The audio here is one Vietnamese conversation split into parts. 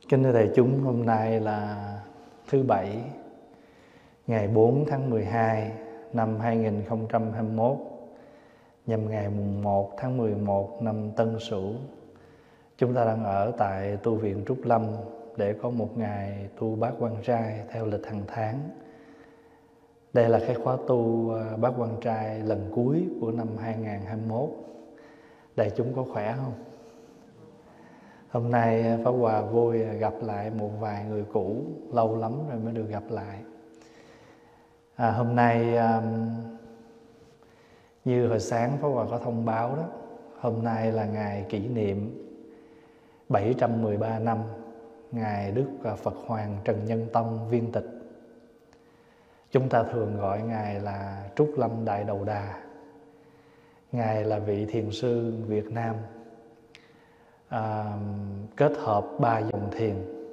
Kính thưa đại chúng, hôm nay là thứ Bảy, ngày 4 tháng 12 năm 2021, nhằm ngày mùng 1 tháng 11 năm Tân Sửu. Chúng ta đang ở tại tu viện Trúc Lâm để có một ngày tu Bát Quan Trai theo lịch hàng tháng. Đây là cái khóa tu Bát Quan Trai lần cuối của năm 2021. Đại chúng có khỏe không? Hôm nay Pháp Hòa vui gặp lại một vài người cũ, lâu lắm rồi mới được gặp lại. Hôm nay như hồi sáng Pháp Hòa có thông báo đó, hôm nay là ngày kỷ niệm 713 năm ngày Đức Phật Hoàng Trần Nhân Tông viên tịch. Chúng ta thường gọi Ngài là Trúc Lâm Đại Đầu Đà. Ngài là vị thiền sư Việt Nam kết hợp 3 dòng thiền: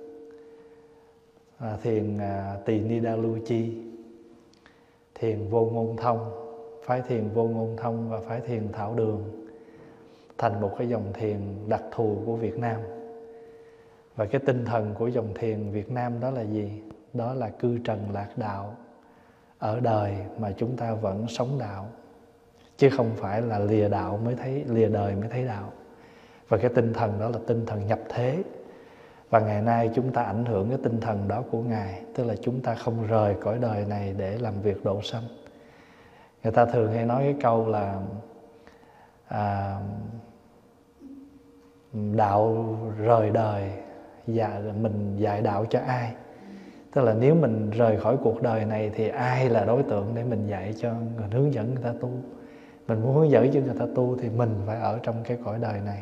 thiền Tỳ Ni Đa Lu Chi, thiền Vô Ngôn Thông, phái thiền Vô Ngôn Thông và phái thiền Thảo Đường, thành một cái dòng thiền đặc thù của Việt Nam. Và cái tinh thần của dòng thiền Việt Nam đó là gì? Đó là cư trần lạc đạo, ở đời mà chúng ta vẫn sống đạo, chứ không phải là lìa đạo mới thấy, lìa đời mới thấy đạo. Và cái tinh thần đó là tinh thần nhập thế. Và ngày nay chúng ta ảnh hưởng cái tinh thần đó của Ngài, tức là chúng ta không rời cõi đời này để làm việc độ sanh. Người ta thường hay nói cái câu là đạo rời đời, mình dạy đạo cho ai? Tức là nếu mình rời khỏi cuộc đời này thì ai là đối tượng để mình dạy cho, mình hướng dẫn người ta tu. Mình muốn hướng dẫn cho người ta tu thì mình phải ở trong cái cõi đời này.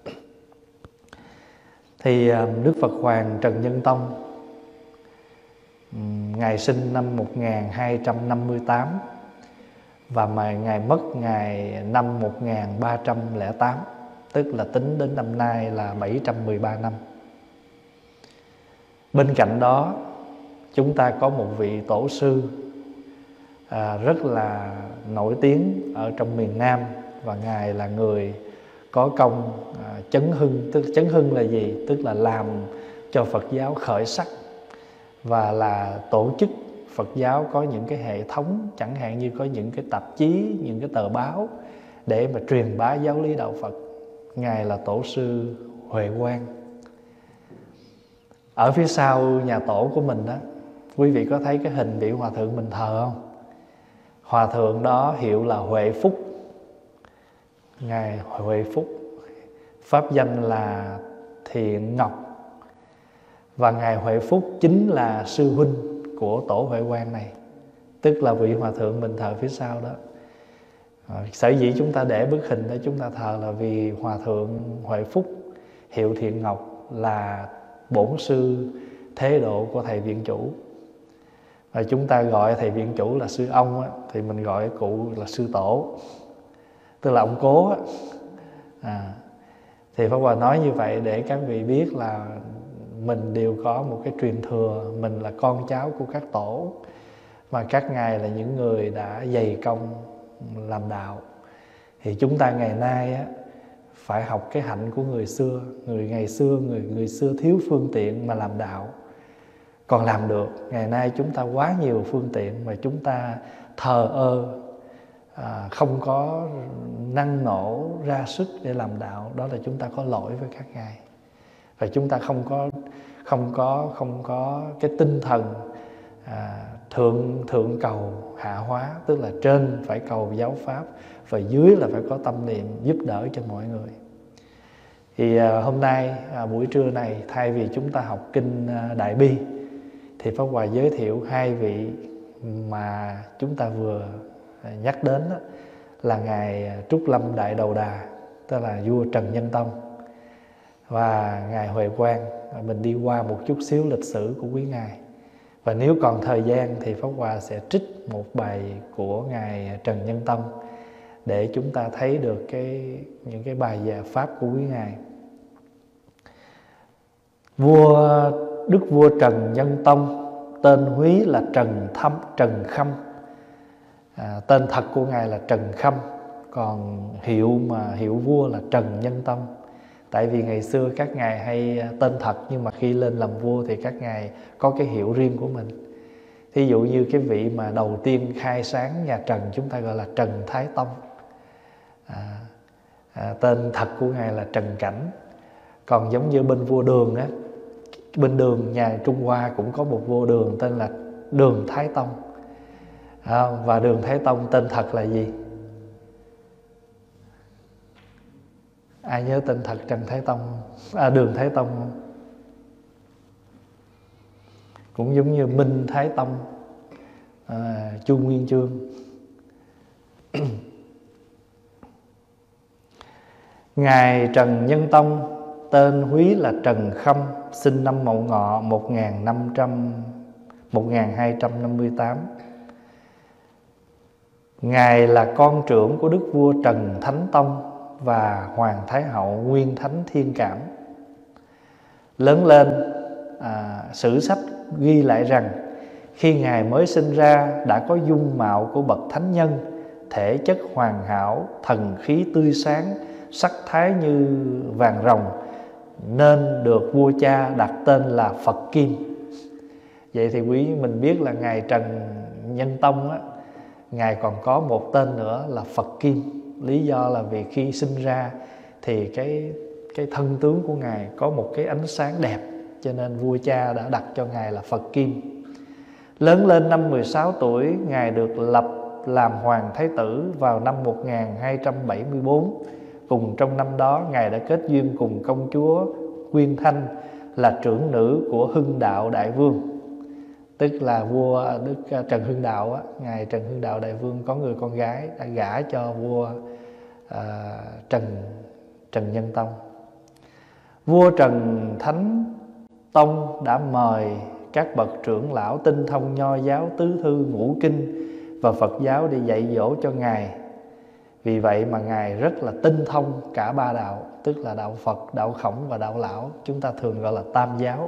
Thì Đức Phật Hoàng Trần Nhân Tông, Ngài sinh năm 1258 và Ngài mất ngày năm 1308, tức là tính đến năm nay là 713 năm. Bên cạnh đó, chúng ta có một vị tổ sư rất là nổi tiếng ở trong miền Nam, và Ngài là người có công chấn hưng. Tức chấn hưng là gì? Tức là làm cho Phật giáo khởi sắc, và là tổ chức Phật giáo có những cái hệ thống, chẳng hạn như có những cái tạp chí, những cái tờ báo để mà truyền bá giáo lý đạo Phật. Ngài là tổ sư Huệ Quang. Ở phía sau nhà tổ của mình đó, quý vị có thấy cái hình vị hòa thượng mình thờ không? Hòa thượng đó hiệu là Huệ Phúc. Ngài Huệ Phúc, pháp danh là Thiện Ngọc. Và Ngài Huệ Phúc chính là sư huynh của tổ Huệ Quang này, tức là vị hòa thượng mình thờ phía sau đó. Sở dĩ chúng ta để bức hình đó chúng ta thờ là vì hòa thượng Huệ Phúc hiệu Thiện Ngọc là bổn sư thế độ của thầy viện chủ. Và chúng ta gọi thầy viện chủ là sư ông á, thì mình gọi cụ là sư tổ, tức là ông cố á. Thì Pháp Hòa nói như vậy để các vị biết là mình đều có một cái truyền thừa, mình là con cháu của các tổ, mà các ngài là những người đã dày công làm đạo. Thì chúng ta ngày nay á, phải học cái hạnh của người xưa. Người xưa thiếu phương tiện mà làm đạo còn làm được. Ngày nay chúng ta quá nhiều phương tiện mà chúng ta thờ ơ, không có năng nổ ra sức để làm đạo. Đó là chúng ta có lỗi với các ngài. Và chúng ta không có cái tinh thần thượng cầu hạ hóa, tức là trên phải cầu giáo pháp và dưới là phải có tâm niệm giúp đỡ cho mọi người. Thì hôm nay buổi trưa này, thay vì chúng ta học kinh Đại Bi, thì Pháp Hòa giới thiệu hai vị mà chúng ta vừa nhắc đến đó, là Ngài Trúc Lâm Đại Đầu Đà, tức là vua Trần Nhân Tông, và Ngài Huệ Quang. Mình đi qua một chút xíu lịch sử của quý ngài. Và nếu còn thời gian thì Pháp Hòa sẽ trích một bài của Ngài Trần Nhân Tông để chúng ta thấy được những cái bài giảng pháp của quý ngài. Đức vua Trần Nhân Tông tên húy là Trần Khâm. Tên thật của ngài là Trần Khâm, còn hiệu vua là Trần Nhân Tông. Tại vì ngày xưa các ngài hay tên thật, nhưng mà khi lên làm vua thì các ngài có cái hiệu riêng của mình. Thí dụ như cái vị mà đầu tiên khai sáng nhà Trần chúng ta gọi là Trần Thái Tông. Tên thật của ngài là Trần Cảnh. Còn giống như bên vua Đường á, bên Đường nhà Trung Hoa cũng có một vua Đường tên là Đường Thái Tông. Và Đường Thái Tông tên thật là gì? Ai nhớ tên thật Trần Thái Tông, Đường Thái Tông không? Cũng giống như Minh Thái Tông, Chu Nguyên Chương. Ngài Trần Nhân Tông tên húy là Trần Khâm, sinh năm Mậu Ngọ 1258. Ngài là con trưởng của đức vua Trần Thánh Tông và Hoàng Thái Hậu Nguyên Thánh Thiên Cảm. Lớn lên, sử sách ghi lại rằng khi Ngài mới sinh ra đã có dung mạo của bậc thánh nhân, thể chất hoàn hảo, thần khí tươi sáng, sắc thái như vàng rồng, nên được vua cha đặt tên là Phật Kim. Vậy thì quý mình biết là Ngài Trần Nhân Tông á, Ngài còn có một tên nữa là Phật Kim. Lý do là vì khi sinh ra thì cái thân tướng của Ngài có một cái ánh sáng đẹp, cho nên vua cha đã đặt cho Ngài là Phật Kim. Lớn lên năm 16 tuổi, Ngài được lập làm Hoàng Thái Tử vào năm 1274. Cùng trong năm đó, Ngài đã kết duyên cùng công chúa Nguyên Thanh là trưởng nữ của Hưng Đạo Đại Vương. Tức là vua Đức Trần Hưng Đạo á, Ngài Trần Hưng Đạo Đại Vương có người con gái đã gả cho vua Trần Nhân Tông. Vua Trần Thánh Tông đã mời các bậc trưởng lão tinh thông nho giáo, tứ thư, ngũ kinh và Phật giáo đi dạy dỗ cho Ngài. Vì vậy mà Ngài rất là tinh thông cả ba đạo, tức là đạo Phật, đạo Khổng và đạo Lão, chúng ta thường gọi là Tam giáo.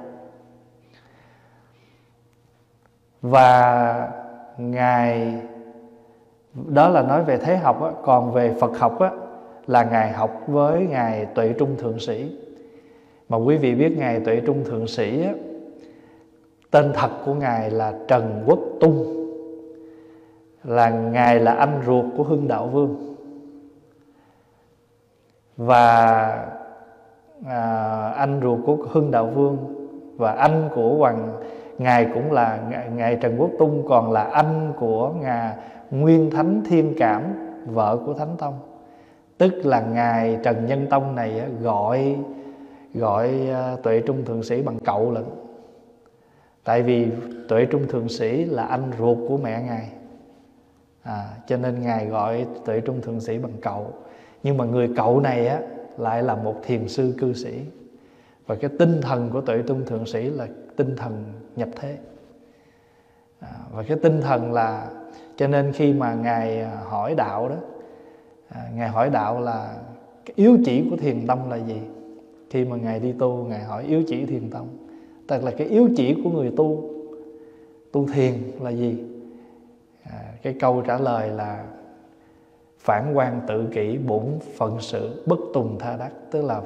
Và Ngài, đó là nói về thế học á. Còn về Phật học á, là Ngài học với Ngài Tuệ Trung Thượng Sĩ. Mà quý vị biết Ngài Tuệ Trung Thượng Sĩ á, tên thật của Ngài là Trần Quốc Tung, là Ngài là anh ruột của Hưng Đạo Vương. Và anh ruột của Hưng Đạo Vương và anh của Ngài cũng là Ngài Trần Quốc Tung, còn là anh của Ngài Nguyên Thánh Thiên Cảm, vợ của Thánh Tông. Tức là Ngài Trần Nhân Tông này gọi Tuệ Trung Thượng Sĩ bằng cậu lận. Tại vì Tuệ Trung Thượng Sĩ là anh ruột của mẹ Ngài, cho nên Ngài gọi Tuệ Trung Thượng Sĩ bằng cậu. Nhưng mà người cậu này á, lại là một thiền sư cư sĩ. Và cái tinh thần của Tuệ Trung Thượng Sĩ là tinh thần nhập thế. Và cái tinh thần là, cho nên khi mà Ngài hỏi đạo đó, Ngài hỏi đạo là cái yếu chỉ của thiền tông là gì. Khi mà Ngài đi tu, Ngài hỏi yếu chỉ thiền tông, tức là cái yếu chỉ của người tu thiền là gì. Cái câu trả lời là phản quan tự kỷ, bổn phận sự, bất tùng tha đắc. Tức là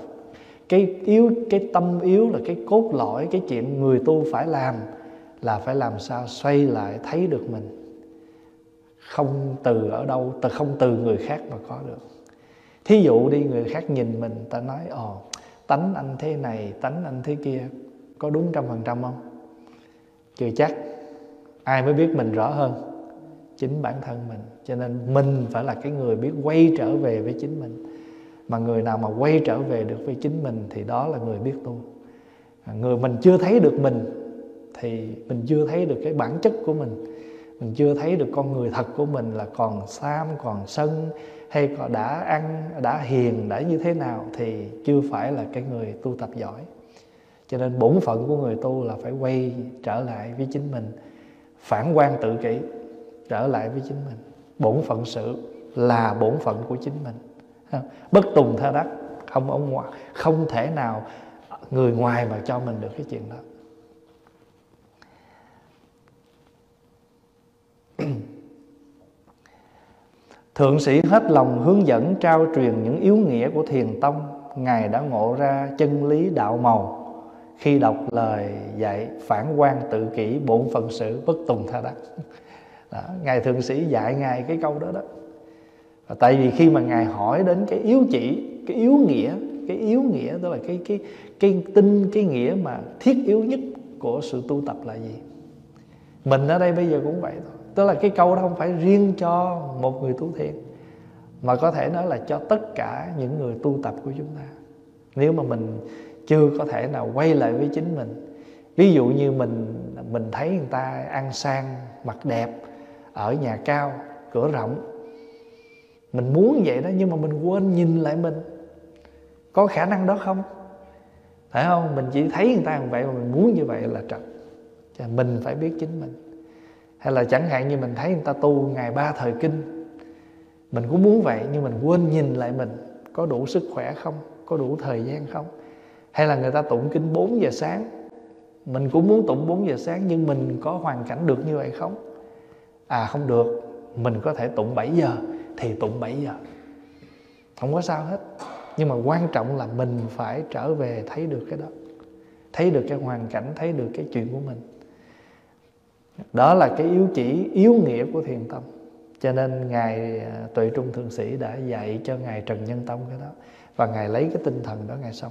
cái tâm yếu là cái cốt lõi, cái chuyện người tu phải làm là phải làm sao xoay lại thấy được mình, không từ ở đâu, không từ người khác mà có được. Thí dụ đi, người khác nhìn mình, ta nói tánh anh thế này, tánh anh thế kia, có đúng 100% không? Chưa chắc. Ai mới biết mình rõ hơn? Chính bản thân mình. Cho nên mình phải là cái người biết quay trở về với chính mình. Mà người nào mà quay trở về được với chính mình thì đó là người biết tu. Người mình chưa thấy được mình thì mình chưa thấy được cái bản chất của mình. Mình chưa thấy được con người thật của mình là còn tham, còn sân, hay còn đã ăn, đã hiền, đã như thế nào thì chưa phải là cái người tu tập giỏi. Cho nên bổn phận của người tu là phải quay trở lại với chính mình, phản quan tự kỷ, trở lại với chính mình. Bổn phận sự là bổn phận của chính mình. Bất tùng tha đắc, không thể nào người ngoài mà cho mình được cái chuyện đó. Thượng sĩ hết lòng hướng dẫn trao truyền những yếu nghĩa của thiền tông. Ngài đã ngộ ra chân lý đạo màu khi đọc lời dạy phản quan tự kỷ, bổn phận sự, bất tùng tha đắc. Đó, Ngài Thượng Sĩ dạy Ngài cái câu đó đó. Và tại vì khi mà Ngài hỏi đến cái yếu chỉ, cái yếu nghĩa tức là cái tinh, cái nghĩa mà thiết yếu nhất của sự tu tập là gì? Mình ở đây bây giờ cũng vậy thôi. Tức là cái câu đó không phải riêng cho một người tu thiền, mà có thể nói là cho tất cả những người tu tập của chúng ta. Nếu mà mình chưa có thể nào quay lại với chính mình, ví dụ như mình thấy người ta ăn sang mặc đẹp, ở nhà cao, cửa rộng, mình muốn vậy đó, nhưng mà mình quên nhìn lại mình. Có khả năng đó không? Phải không? Mình chỉ thấy người ta như vậy mà mình muốn như vậy là trật. Mình phải biết chính mình. Hay là chẳng hạn như mình thấy người ta tu ngày 3 thời kinh, mình cũng muốn vậy, nhưng mình quên nhìn lại mình có đủ sức khỏe không, có đủ thời gian không. Hay là người ta tụng kinh 4 giờ sáng, mình cũng muốn tụng 4 giờ sáng, nhưng mình có hoàn cảnh được như vậy không? Không được, mình có thể tụng 7 giờ thì tụng 7 giờ, không có sao hết. Nhưng mà quan trọng là mình phải trở về thấy được cái đó, thấy được cái hoàn cảnh, thấy được cái chuyện của mình. Đó là cái yếu chỉ, yếu nghĩa của thiền tông. Cho nên Ngài Tuệ Trung Thượng Sĩ đã dạy cho Ngài Trần Nhân Tông cái đó, và Ngài lấy cái tinh thần đó Ngài sống.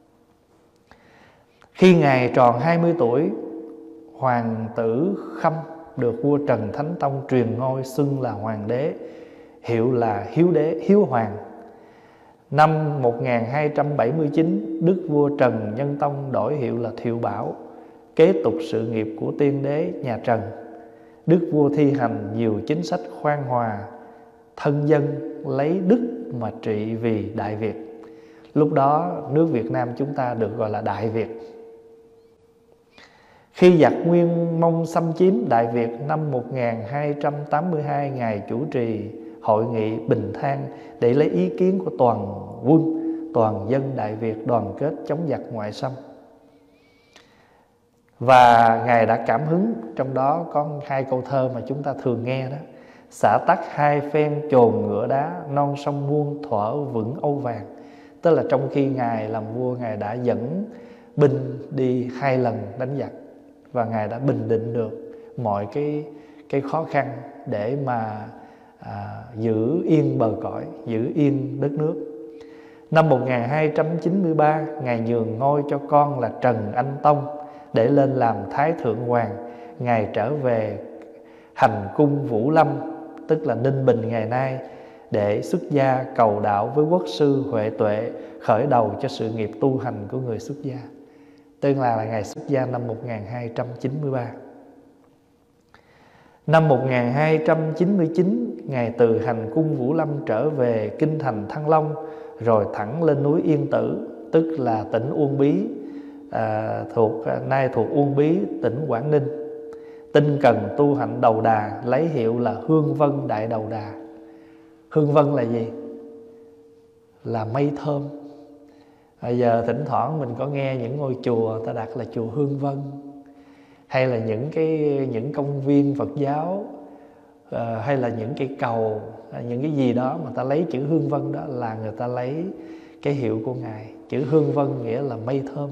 Khi Ngài tròn 20 tuổi, Hoàng tử Khâm được vua Trần Thánh Tông truyền ngôi, xưng là Hoàng đế, hiệu là Hiếu Đế, Hiếu Hoàng. Năm 1279, Đức vua Trần Nhân Tông đổi hiệu là Thiệu Bảo, kế tục sự nghiệp của tiên đế nhà Trần. Đức vua thi hành nhiều chính sách khoan hòa, thân dân, lấy đức mà trị vì Đại Việt. Lúc đó nước Việt Nam chúng ta được gọi là Đại Việt. Khi giặc Nguyên Mông xâm chiếm Đại Việt năm 1282, Ngài chủ trì hội nghị Bình Thang để lấy ý kiến của toàn quân, toàn dân Đại Việt đoàn kết chống giặc ngoại xâm. Và Ngài đã cảm hứng, trong đó có 2 câu thơ mà chúng ta thường nghe đó: xả tắc 2 phen chồn ngựa đá, non sông muôn thuở vững Âu vàng. Tức là trong khi Ngài làm vua, Ngài đã dẫn binh đi 2 lần đánh giặc, và Ngài đã bình định được mọi cái khó khăn để mà giữ yên bờ cõi, giữ yên đất nước. Năm 1293, Ngài nhường ngôi cho con là Trần Anh Tông để lên làm Thái Thượng Hoàng. Ngài trở về hành cung Vũ Lâm, tức là Ninh Bình ngày nay, để xuất gia cầu đạo với quốc sư Huệ Tuệ, khởi đầu cho sự nghiệp tu hành của người xuất gia. Tức là Ngài xuất gia năm 1293. Năm 1299, Ngài từ hành cung Vũ Lâm trở về kinh thành Thăng Long, rồi thẳng lên núi Yên Tử, tức là tỉnh Uông Bí, nay thuộc Uông Bí, tỉnh Quảng Ninh. Tinh cần tu hạnh đầu đà, lấy hiệu là Hương Vân Đại Đầu Đà. Hương Vân là gì? Là mây thơm. Bây giờ thỉnh thoảng mình có nghe những ngôi chùa ta đặt là chùa Hương Vân, hay là những công viên Phật giáo, hay là những cây cầu, những cái gì đó mà ta lấy chữ Hương Vân, đó là người ta lấy cái hiệu của Ngài. Chữ Hương Vân nghĩa là mây thơm.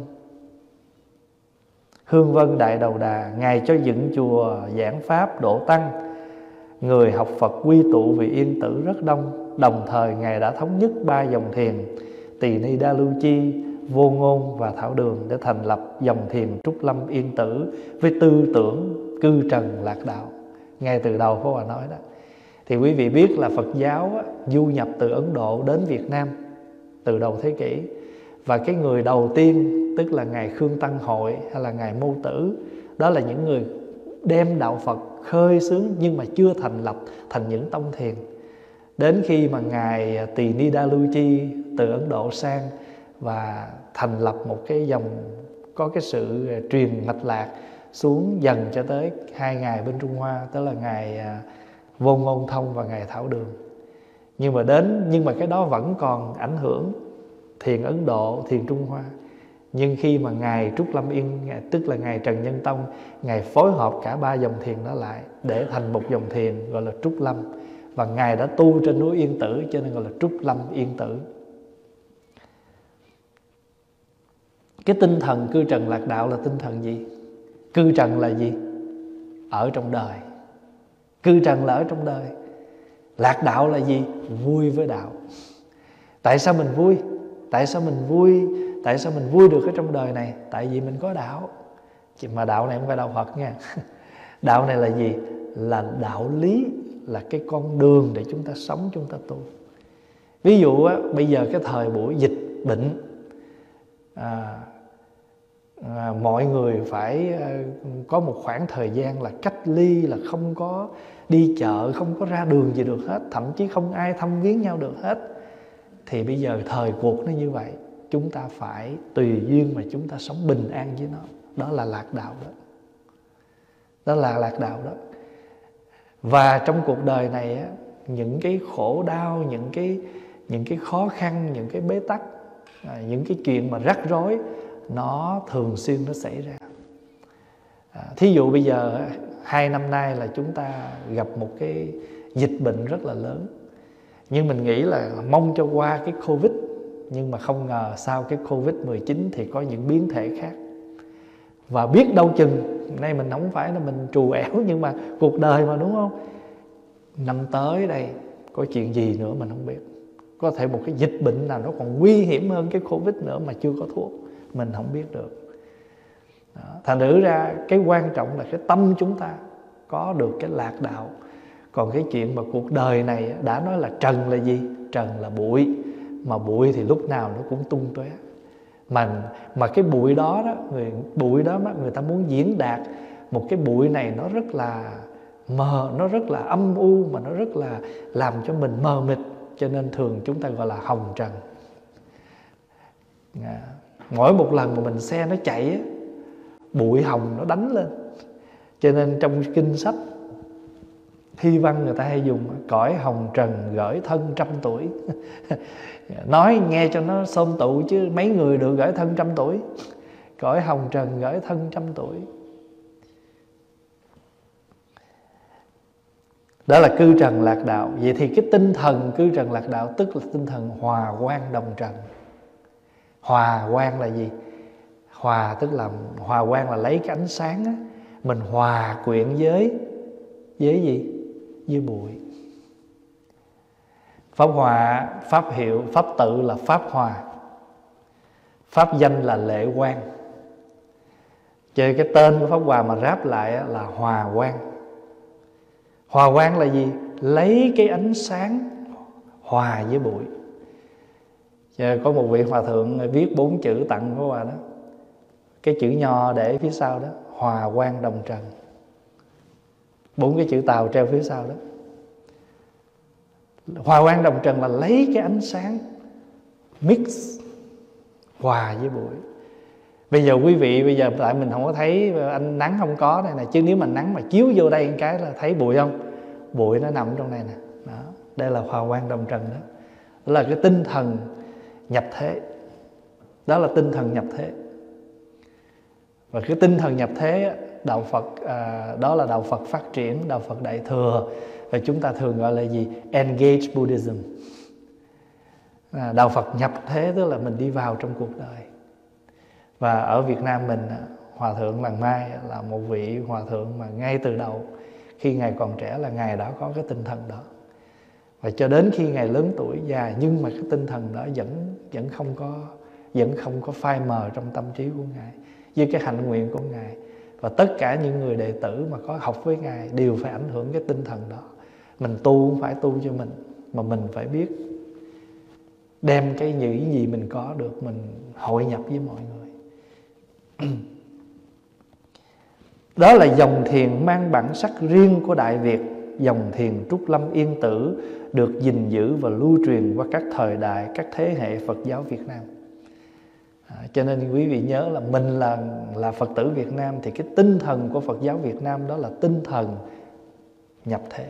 Hương Vân Đại Đầu Đà, Ngài cho dựng chùa giảng pháp độ tăng, người học Phật quy tụ vì Yên Tử rất đông. Đồng thời Ngài đã thống nhất 3 dòng thiền Tỳ Ni Đa Lưu Chi, Vô Ngôn và Thảo Đường để thành lập dòng thiền Trúc Lâm Yên Tử với tư tưởng cư trần lạc đạo. Ngay từ đầu Pháp Hòa nói đó, thì quý vị biết là Phật giáo du nhập từ Ấn Độ đến Việt Nam từ đầu thế kỷ. Và cái người đầu tiên, tức là Ngài Khương Tăng Hội hay là Ngài Mâu Tử, đó là những người đem đạo Phật khơi xướng nhưng mà chưa thành lập thành những tông thiền. Đến khi mà Ngài Tỳ Ni Đa Lưu Chi từ Ấn Độ sang và thành lập một cái dòng có cái sự truyền mạch lạc xuống dần cho tới 2 ngài bên Trung Hoa, tức là Ngài Vô Ngôn Thông và Ngài Thảo Đường. Nhưng mà cái đó vẫn còn ảnh hưởng thiền Ấn Độ, thiền Trung Hoa. Nhưng khi mà Ngài Trúc Lâm Yên, tức là Ngài Trần Nhân Tông, Ngài phối hợp cả 3 dòng thiền đó lại để thành một dòng thiền gọi là Trúc Lâm. Và Ngài đã tu trên núi Yên Tử cho nên gọi là Trúc Lâm Yên Tử. Cái tinh thần cư trần lạc đạo là tinh thần gì? Cư trần là gì? Ở trong đời. Cư trần là ở trong đời. Lạc đạo là gì? Vui với đạo. Tại sao mình vui? Tại sao mình vui? Tại sao mình vui được ở trong đời này? Tại vì mình có đạo. Mà đạo này không phải đạo Phật nha. Đạo này là gì? Là đạo lý, là cái con đường để chúng ta sống, chúng ta tu. Ví dụ á, bây giờ cái thời buổi dịch bệnh, mọi người phải có một khoảng thời gian là cách ly, là không có đi chợ, không có ra đường gì được hết, thậm chí không ai thăm viếng nhau được hết. Thì bây giờ thời cuộc nó như vậy, chúng ta phải tùy duyên mà chúng ta sống bình an với nó. Đó là lạc đạo đó. Đó là lạc đạo đó. Và trong cuộc đời này á, những cái khổ đau, những cái khó khăn, những cái bế tắc, những cái chuyện mà rắc rối, nó thường xuyên nó xảy ra. Thí dụ bây giờ 2 năm nay là chúng ta gặp một cái dịch bệnh rất là lớn. Nhưng mình nghĩ là mong cho qua cái Covid. Nhưng mà không ngờ sau cái Covid-19 thì có những biến thể khác. Và biết đâu chừng, nay mình không phải là mình trù ẻo, nhưng mà cuộc đời mà, đúng không? Năm tới đây có chuyện gì nữa mình không biết. Có thể một cái dịch bệnh nào nó còn nguy hiểm hơn cái Covid nữa mà chưa có thuốc, mình không biết được. Đó. Thành thử ra cái quan trọng là cái tâm chúng ta có được cái lạc đạo. Còn cái chuyện mà cuộc đời này đã nói là trần là gì? Trần là bụi. Mà bụi thì lúc nào nó cũng tung tóe. Mà cái bụi đó người ta muốn diễn đạt một cái bụi này nó rất là mờ, nó rất là âm u, mà nó rất là làm cho mình mờ mịt. Cho nên thường chúng ta gọi là hồng trần. Mỗi một lần mà mình xe nó chạy, bụi hồng nó đánh lên. Cho nên trong kinh sách thi văn người ta hay dùng cõi hồng trần gửi thân 100 tuổi. Nói nghe cho nó xôm tụ chứ mấy người được gửi thân 100 tuổi. Cõi hồng trần gửi thân 100 tuổi. Đó là cư trần lạc đạo. Vậy thì cái tinh thần cư trần lạc đạo tức là tinh thần hòa quang đồng trần. Hòa quang là gì? Hòa tức là hòa quang là lấy cái ánh sáng á, mình hòa quyện với gì? Với bụi. Pháp hòa, pháp hiệu, pháp tự là pháp hòa. Pháp danh là lệ quang. Cho nên cái tên của pháp hòa mà ráp lại là hòa quang. Hòa quang là gì? Lấy cái ánh sáng hòa với bụi. Cho có một vị hòa thượng viết 4 chữ tặng Pháp Hòa đó. Cái chữ nho để phía sau đó, hòa quang đồng trần. 4 cái chữ Tàu treo phía sau đó. Hòa quang đồng trần là lấy cái ánh sáng mix hòa với bụi. Bây giờ quý vị, bây giờ tại mình không có thấy anh nắng không có đây nè, chứ nếu mà nắng mà chiếu vô đây một cái là thấy bụi không? Bụi nó nằm trong này nè. Đó, đây là hòa quang đồng trần đó. Đó là cái tinh thần nhập thế. Đó là tinh thần nhập thế. Và cái tinh thần nhập thế đạo Phật, đó là đạo Phật phát triển, đạo Phật Đại Thừa, và chúng ta thường gọi là gì? Engage Buddhism. Đạo Phật nhập thế tức là mình đi vào trong cuộc đời. Và ở Việt Nam mình, Hòa Thượng Làng Mai là một vị Hòa Thượng mà ngay từ đầu, khi Ngài còn trẻ là Ngài đã có cái tinh thần đó. Và cho đến khi Ngài lớn tuổi già, nhưng mà cái tinh thần đó vẫn không có phai mờ trong tâm trí của Ngài, với cái hạnh nguyện của Ngài. Và tất cả những người đệ tử mà có học với Ngài đều phải ảnh hưởng cái tinh thần đó. Mình tu không phải tu cho mình, mà mình phải biết đem cái những gì mình có được, mình hội nhập với mọi người. Đó là dòng thiền mang bản sắc riêng của Đại Việt. Dòng thiền Trúc Lâm Yên Tử được gìn giữ và lưu truyền qua các thời đại, các thế hệ Phật giáo Việt Nam. Cho nên quý vị nhớ là mình là Phật tử Việt Nam, thì cái tinh thần của Phật giáo Việt Nam đó là tinh thần nhập thế.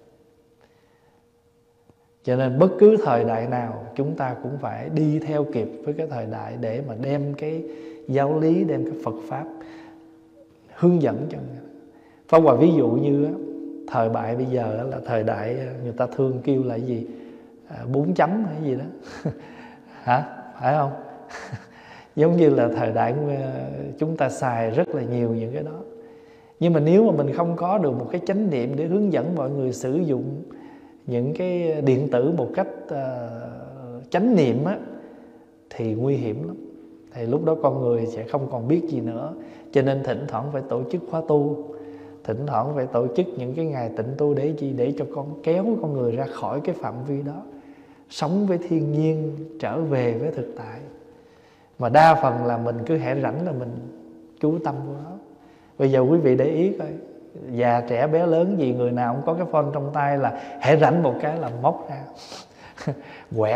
Cho nên bất cứ thời đại nào chúng ta cũng phải đi theo kịp với cái thời đại để mà đem cái giáo lý, đem cái Phật Pháp hướng dẫn cho người. Pháp Hòa ví dụ như thời đại bây giờ là thời đại người ta thường kêu là gì? 4 chấm hay gì đó. Hả? Phải không? Giống như là thời đại chúng ta xài rất là nhiều những cái đó. Nhưng mà nếu mà mình không có được một cái chánh niệm để hướng dẫn mọi người sử dụng những cái điện tử một cách chánh niệm á, thì nguy hiểm lắm. Thì lúc đó con người sẽ không còn biết gì nữa. Cho nên thỉnh thoảng phải tổ chức khóa tu, thỉnh thoảng phải tổ chức những cái ngày tịnh tu để chi? Để cho kéo con người ra khỏi cái phạm vi đó, sống với thiên nhiên, trở về với thực tại. Mà đa phần là mình cứ hễ rảnh là mình chú tâm vô đó. Bây giờ quý vị để ý coi, già trẻ bé lớn gì, người nào cũng có cái phone trong tay là hễ rảnh một cái là móc ra quẹt,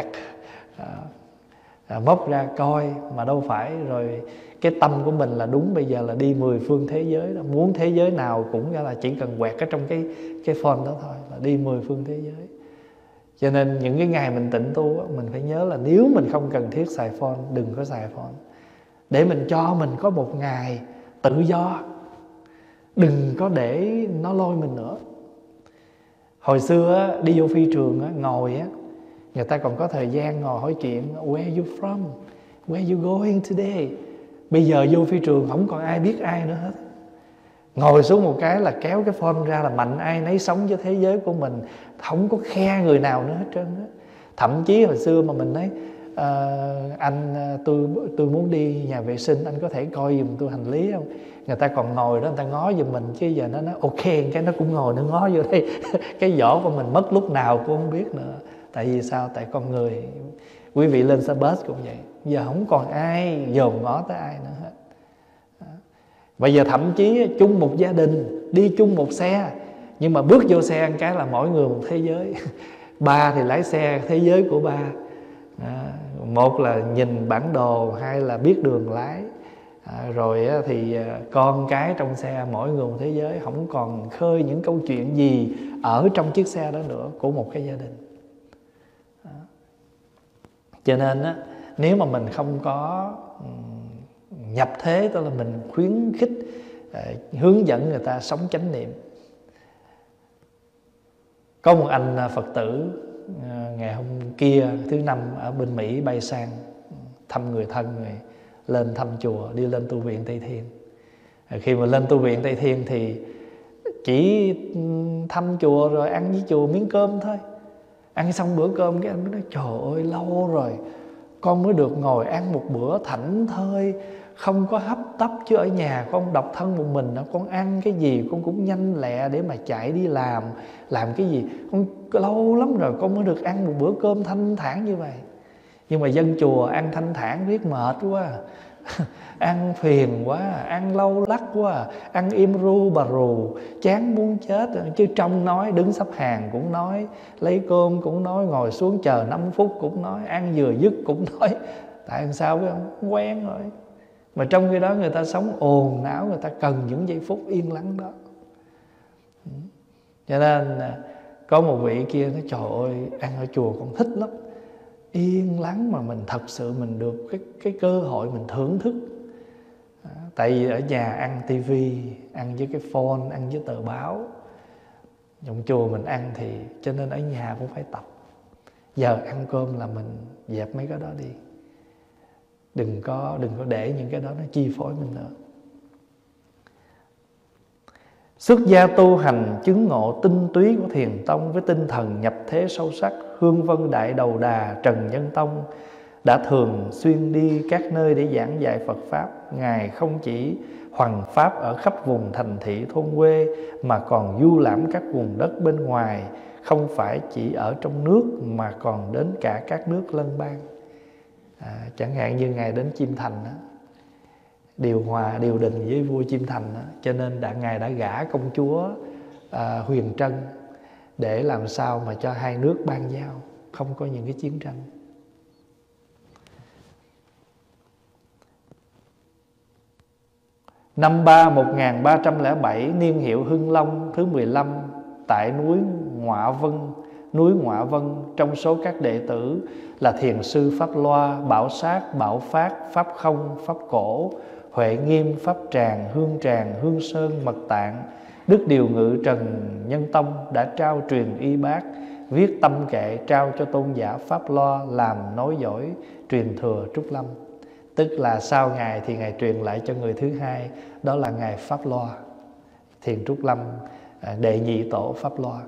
móc ra coi. Mà đâu phải. Rồi cái tâm của mình là đúng bây giờ là đi 10 phương thế giới đó. Muốn thế giới nào cũng là chỉ cần quẹt ở trong cái phone đó thôi là đi 10 phương thế giới. Cho nên những cái ngày mình tịnh tu mình phải nhớ là nếu mình không cần thiết xài phone, đừng có xài phone, để mình cho mình có một ngày tự do, đừng có để nó lôi mình nữa. Hồi xưa đi vô phi trường ngồi người ta còn có thời gian ngồi hỏi chuyện. Where you from? Where you going today? Bây giờ vô phi trường không còn ai biết ai nữa hết. Ngồi xuống một cái là kéo cái phone ra là mạnh ai nấy sống với thế giới của mình, không có khe người nào nữa hết trơn á. Thậm chí hồi xưa mà mình nói anh tôi muốn đi nhà vệ sinh, anh có thể coi giùm tôi hành lý không? Người ta còn ngồi đó người ta ngó giùm mình, chứ giờ nó nói ok, cái nó cũng ngồi nó ngó vô đây. Cái vỏ của mình mất lúc nào cũng không biết nữa. Tại vì sao? Tại con người. Quý vị lên xe bus cũng vậy, giờ không còn ai dòm ngó tới ai nữa hết. Bây giờ thậm chí chung một gia đình, đi chung một xe, nhưng mà bước vô xe cái là mỗi người một thế giới. Ba thì lái xe thế giới của ba, một là nhìn bản đồ, hai là biết đường lái, rồi thì con cái trong xe mỗi người một thế giới, không còn khơi những câu chuyện gì ở trong chiếc xe đó nữa của một cái gia đình. Cho nên nếu mà mình không có nhập thế, tức là mình khuyến khích, hướng dẫn người ta sống chánh niệm. Có một anh Phật tử ngày hôm kia thứ năm ở bên Mỹ bay sang thăm người thân, rồi lên thăm chùa, đi lên tu viện Tây Thiên. Khi mà lên tu viện Tây Thiên thì chỉ thăm chùa rồi ăn với chùa miếng cơm thôi. Ăn xong bữa cơm cái anh mới nói trời ơi, lâu rồi con mới được ngồi ăn một bữa thảnh thơi, không có hấp tấp. Chứ ở nhà con độc thân một mình, con ăn cái gì con cũng nhanh lẹ để mà chạy đi làm cái gì. Con lâu lắm rồi con mới được ăn một bữa cơm thanh thản như vậy. Nhưng mà dân chùa ăn thanh thản riết mệt quá. Ăn phiền quá, ăn lâu lắc quá, ăn im ru bà rù, chán muốn chết. Chứ trong nói, đứng sắp hàng cũng nói, lấy cơm cũng nói, ngồi xuống chờ 5 phút cũng nói, ăn vừa dứt cũng nói. Tại sao biết không? Quen rồi. Mà trong khi đó người ta sống ồn ào, người ta cần những giây phút yên lặng đó. Cho nên có một vị kia nói trời ơi, ăn ở chùa con thích lắm, yên lắng mà mình thật sự mình được cái cơ hội mình thưởng thức. Tại vì ở nhà ăn tivi, ăn với cái phone, ăn với tờ báo. Trong chùa mình ăn thì cho nên ở nhà cũng phải tập. Giờ ăn cơm là mình dẹp mấy cái đó đi. Đừng có để những cái đó nó chi phối mình nữa. Xuất gia tu hành chứng ngộ tinh túy của Thiền Tông với tinh thần nhập thế sâu sắc, Hương Vân Đại Đầu Đà Trần Nhân Tông đã thường xuyên đi các nơi để giảng dạy Phật Pháp. Ngài không chỉ hoằng Pháp ở khắp vùng thành thị thôn quê, mà còn du lãm các vùng đất bên ngoài, không phải chỉ ở trong nước mà còn đến cả các nước lân bang. Chẳng hạn như Ngài đến Chiêm Thành đó, điều hòa điều đình với vua Chiêm Thành đó. Cho nên Ngài đã gả công chúa Huyền Trân để làm sao mà cho hai nước ban giao, không có những cái chiến tranh. Năm 1307, niên hiệu Hưng Long thứ 15, tại núi Ngoạ Vân, trong số các đệ tử là Thiền sư Pháp Loa, Bảo Sát, Bảo Phát, Pháp Không, Pháp Cổ, Huệ Nghiêm, Pháp Tràng, Hương Sơn, Mật Tạng, Đức Điều Ngự Trần Nhân Tông đã trao truyền y bác, viết tâm kệ trao cho tôn giả Pháp Loa làm nối dõi truyền thừa Trúc Lâm. Tức là sau Ngài thì Ngài truyền lại cho người thứ hai, đó là Ngài Pháp Loa, Thiền Trúc Lâm, đệ nhị tổ Pháp Loa.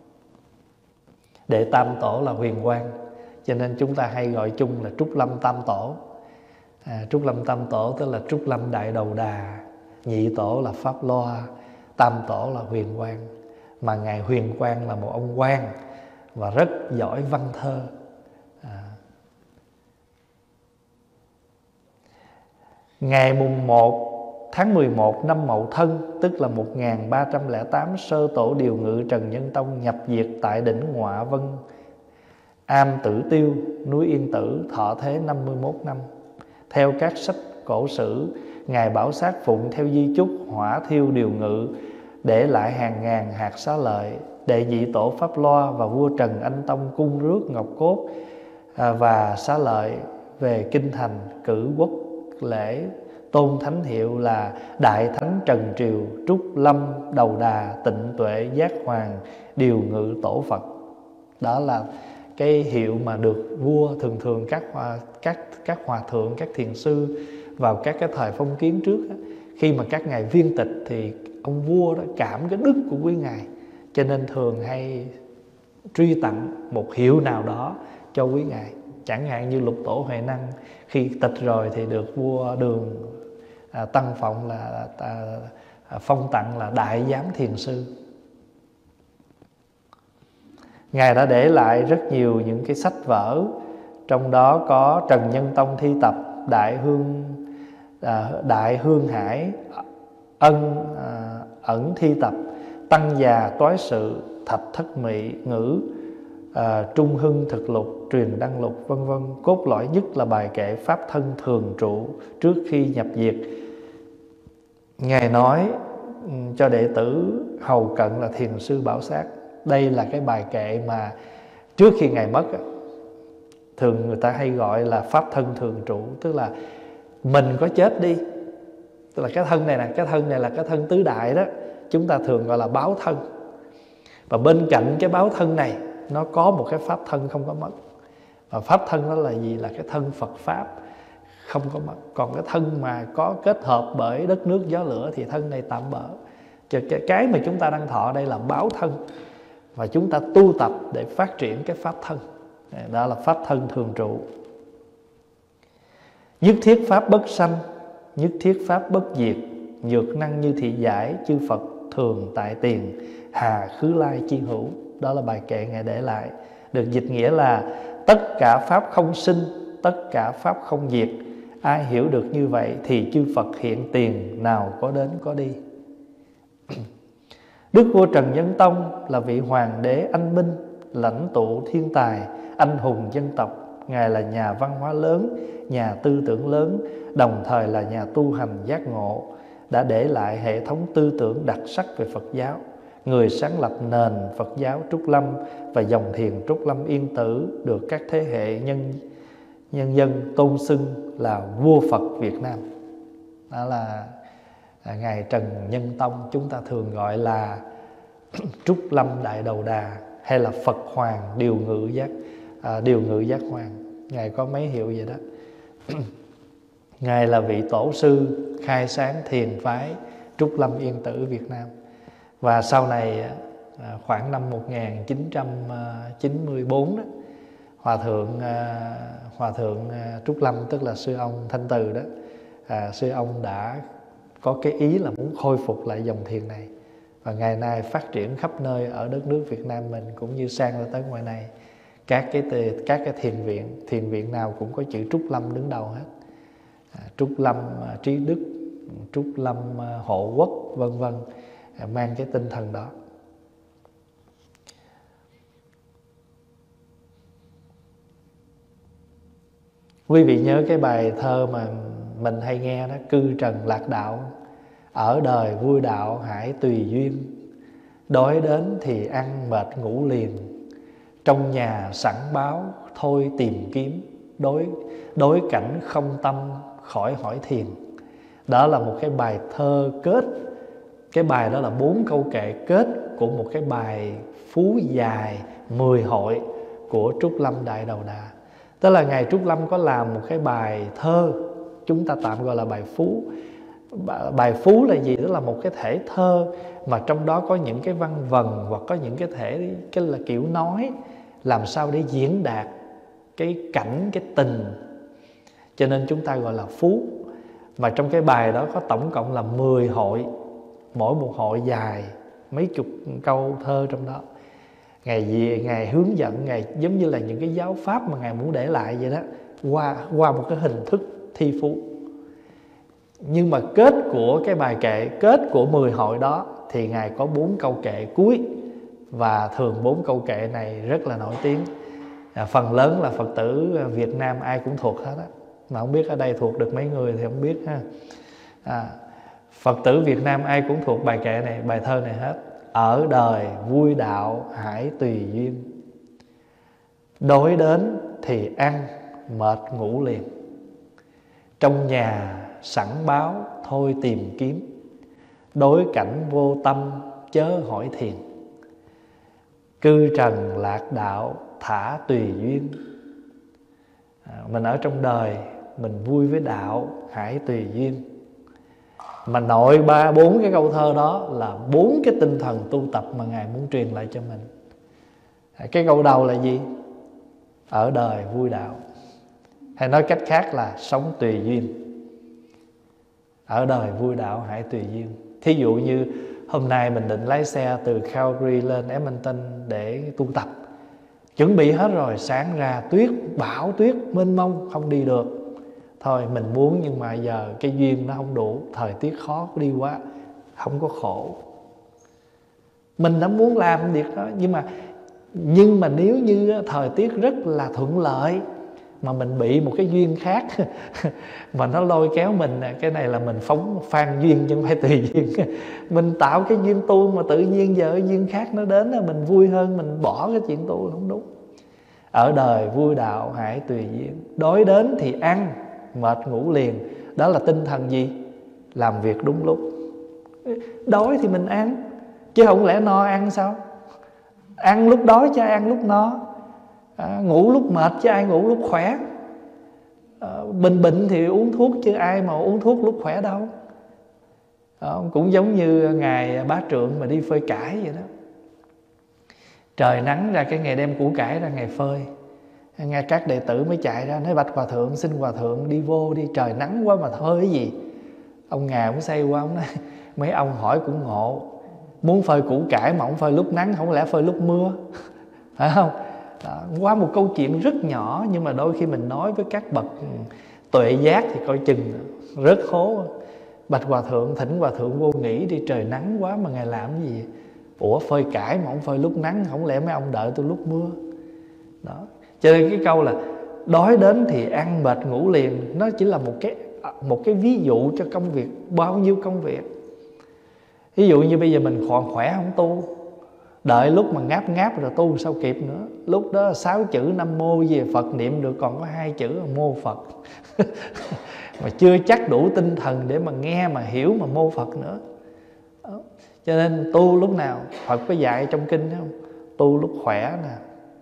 Đệ tam tổ là Huyền Quang, cho nên chúng ta hay gọi chung là Trúc Lâm Tam Tổ. Trúc Lâm Tam Tổ tức là Trúc Lâm Đại Đầu Đà, nhị tổ là Pháp Loa, tam tổ là Huyền Quang. Mà Ngài Huyền Quang là một ông quan và rất giỏi văn thơ. Ngày mùng 1 tháng 11 năm Mậu Thân, tức là 1308, sơ tổ Điều Ngự Trần Nhân Tông nhập diệt tại đỉnh Ngọa Vân Am Tử Tiêu, núi Yên Tử, thọ thế 51 năm. Theo các sách cổ sử, Ngài Bảo Sát phụng theo di chúc hỏa thiêu Điều Ngự, để lại hàng ngàn hạt xá lợi. Đệ nhị tổ Pháp Loa và vua Trần Anh Tông cung rước ngọc cốt và xá lợi về kinh thành, cử quốc lễ, tôn thánh hiệu là Đại Thánh Trần Triều Trúc Lâm Đầu Đà Tịnh Tuệ Giác Hoàng Điều Ngự Tổ Phật. Đó là cái hiệu mà được vua thường các hòa thượng, các thiền sư vào các cái thời phong kiến trước đó, khi mà các ngài viên tịch thì ông vua đó cảm cái đức của quý ngài, cho nên thường hay truy tặng một hiệu nào đó cho quý ngài. Chẳng hạn như Lục Tổ Huệ Năng khi tịch rồi thì được vua Đường tăng phong là phong tặng là Đại Giám Thiền Sư. Ngài đã để lại rất nhiều những cái sách vở, trong đó có Trần Nhân Tông Thi Tập, Đại Hương Hải Ẩn Thi Tập, Tăng Già Toái Sự, Thạch Thất Mị Ngữ, Trung Hưng Thực Lục, Truyền Đăng Lục, vân vân. Cốt lõi nhất là bài kệ Pháp Thân Thường Trụ trước khi nhập diệt. Ngài nói cho đệ tử hầu cận là Thiền Sư Bảo Sát. Đây là cái bài kệ mà trước khi Ngài mất, thường người ta hay gọi là Pháp Thân Thường Trụ. Tức là mình có chết đi, tức là cái thân này nè, cái thân này là cái thân tứ đại đó, chúng ta thường gọi là báo thân. Và bên cạnh cái báo thân này nó có một cái pháp thân không có mất. Và pháp thân đó là gì? Là cái thân Phật Pháp không có mất. Còn cái thân mà có kết hợp bởi đất nước gió lửa thì thân này tạm bỡ. Cái mà chúng ta đang thọ đây là báo thân, và chúng ta tu tập để phát triển cái pháp thân. Đó là pháp thân thường trụ. Nhất thiết pháp bất sanh, nhất thiết pháp bất diệt, nhược năng như thị giải, chư Phật thường tại tiền, hà khứ lai chi hữu. Đó là bài kệ Ngài để lại, được dịch nghĩa là tất cả pháp không sinh, tất cả pháp không diệt. Ai hiểu được như vậy thì chư Phật hiện tiền, nào có đến có đi. Đức vua Trần Nhân Tông là vị hoàng đế anh minh, lãnh tụ thiên tài, anh hùng dân tộc. Ngài là nhà văn hóa lớn, nhà tư tưởng lớn, đồng thời là nhà tu hành giác ngộ, đã để lại hệ thống tư tưởng đặc sắc về Phật giáo. Người sáng lập nền Phật giáo Trúc Lâm và dòng thiền Trúc Lâm Yên Tử, được các thế hệ nhân dân tôn xưng là vua Phật Việt Nam. Đó là Ngài Trần Nhân Tông, chúng ta thường gọi là Trúc Lâm Đại Đầu Đà, hay là Phật Hoàng Điều Ngự Giác Hoàng. Ngài có mấy hiệu vậy đó. Ngài là vị tổ sư khai sáng thiền phái Trúc Lâm Yên Tử Việt Nam. Và sau này khoảng năm 1994 đó, Hòa thượng Trúc Lâm, tức là sư ông Thanh Từ đó, sư ông đã có cái ý là muốn khôi phục lại dòng thiền này. Và ngày nay phát triển khắp nơi ở đất nước Việt Nam mình, cũng như sang ra tới ngoài này. Các cái thiền viện nào cũng có chữ Trúc Lâm đứng đầu hết. Trúc Lâm Trí Đức, Trúc Lâm Hộ Quốc, vân vân, mang cái tinh thần đó. Quý vị nhớ cái bài thơ mà mình hay nghe đó, cư trần lạc đạo, ở đời vui đạo hãy tùy duyên, đói đến thì ăn mệt ngủ liền, trong nhà sẵn báo thôi tìm kiếm, đối cảnh không tâm khỏi hỏi thiền. Đó là một cái bài thơ kết. Cái bài đó là 4 câu kệ kết của một cái bài phú dài 10 hội của Trúc Lâm Đại Đầu Đà. Tức là Ngài Trúc Lâm có làm một cái bài thơ chúng ta tạm gọi là bài phú. Bài phú là gì? Tức là một cái thể thơ mà trong đó có những cái văn vần, hoặc có những cái là kiểu nói làm sao để diễn đạt cái cảnh, cái tình, cho nên chúng ta gọi là phú. Mà trong cái bài đó có tổng cộng là 10 hội, mỗi một hội dài mấy chục câu thơ trong đó. Ngài hướng dẫn, Ngài giống như là những cái giáo pháp mà Ngài muốn để lại vậy đó, qua một cái hình thức thi phú. Nhưng mà kết của cái bài kệ, kết của 10 hội đó thì Ngài có 4 câu kệ cuối. Và thường 4 câu kệ này rất là nổi tiếng. Phần lớn là Phật tử Việt Nam ai cũng thuộc hết á. Mà không biết ở đây thuộc được mấy người thì không biết ha. Phật tử Việt Nam ai cũng thuộc bài kệ này, bài thơ này hết. Ở đời vui đạo hãy tùy duyên, đói đến thì ăn mệt ngủ liền. Trong nhà sẵn báo thôi tìm kiếm, đối cảnh vô tâm chớ hỏi thiền. Cư trần lạc đạo thả tùy duyên. Mình ở trong đời, mình vui với đạo hãy tùy duyên. Mà nội 3-4 cái câu thơ đó là 4 cái tinh thần tu tập mà Ngài muốn truyền lại cho mình. Cái câu đầu là gì? Ở đời vui đạo, hay nói cách khác là sống tùy duyên. Ở đời vui đạo hãy tùy duyên. Thí dụ như hôm nay mình định lái xe từ Calgary lên Edmonton để tu tập, chuẩn bị hết rồi, sáng ra tuyết, bão tuyết mênh mông, không đi được. Thôi mình muốn, nhưng mà giờ cái duyên nó không đủ, thời tiết khó đi quá, không có khổ. Mình đã muốn làm việc đó, nhưng mà nếu như thời tiết rất là thuận lợi mà mình bị một cái duyên khác mà nó lôi kéo mình, cái này là mình phóng phan duyên chứ không phải tùy duyên. Mình tạo cái duyên tu mà tự nhiên giờ duyên khác nó đến, mình vui hơn, mình bỏ cái chuyện tu không đúng. Ở đời vui đạo hãy tùy duyên, đói đến thì ăn mệt ngủ liền. Đó là tinh thần gì? Làm việc đúng lúc. Đói thì mình ăn, chứ không lẽ no ăn sao? Ăn lúc đói chứ ai ăn lúc no. Ngủ lúc mệt chứ ai ngủ lúc khỏe. Bệnh thì uống thuốc chứ ai mà uống thuốc lúc khỏe đâu. Cũng giống như Ngài Bá Trượng mà đi phơi cải vậy đó. Trời nắng ra, cái ngày đem củ cải ra ngày phơi. Nghe các đệ tử mới chạy ra nói: bạch hòa thượng, xin hòa thượng đi vô đi, trời nắng quá mà phơi cái gì. Ông Ngài cũng say qua, ông nói mấy ông hỏi cũng ngộ, muốn phơi củ cải mà ông phơi lúc nắng, không lẽ phơi lúc mưa? Phải không? Đó, qua một câu chuyện rất nhỏ, nhưng mà đôi khi mình nói với các bậc tuệ giác thì coi chừng rất khố. Bạch hòa thượng, thỉnh hòa thượng vô nghỉ đi, trời nắng quá mà Ngài làm cái gì? Ủa phơi cải mà ông phơi lúc nắng, không lẽ mấy ông đợi tôi lúc mưa? Đó. Cho nên cái câu là đói đến thì ăn mệt ngủ liền, nó chỉ là một cái ví dụ cho công việc, bao nhiêu công việc. Ví dụ như bây giờ mình còn khỏe không tu, đợi lúc mà ngáp rồi tu sao kịp nữa. Lúc đó 6 chữ Nam Mô về Phật niệm được, còn có 2 chữ Mô Phật mà chưa chắc đủ tinh thần để mà nghe mà hiểu mà mô Phật nữa. Đó. Cho nên tu lúc nào, Phật có dạy trong kinh không? Tu lúc khỏe nè,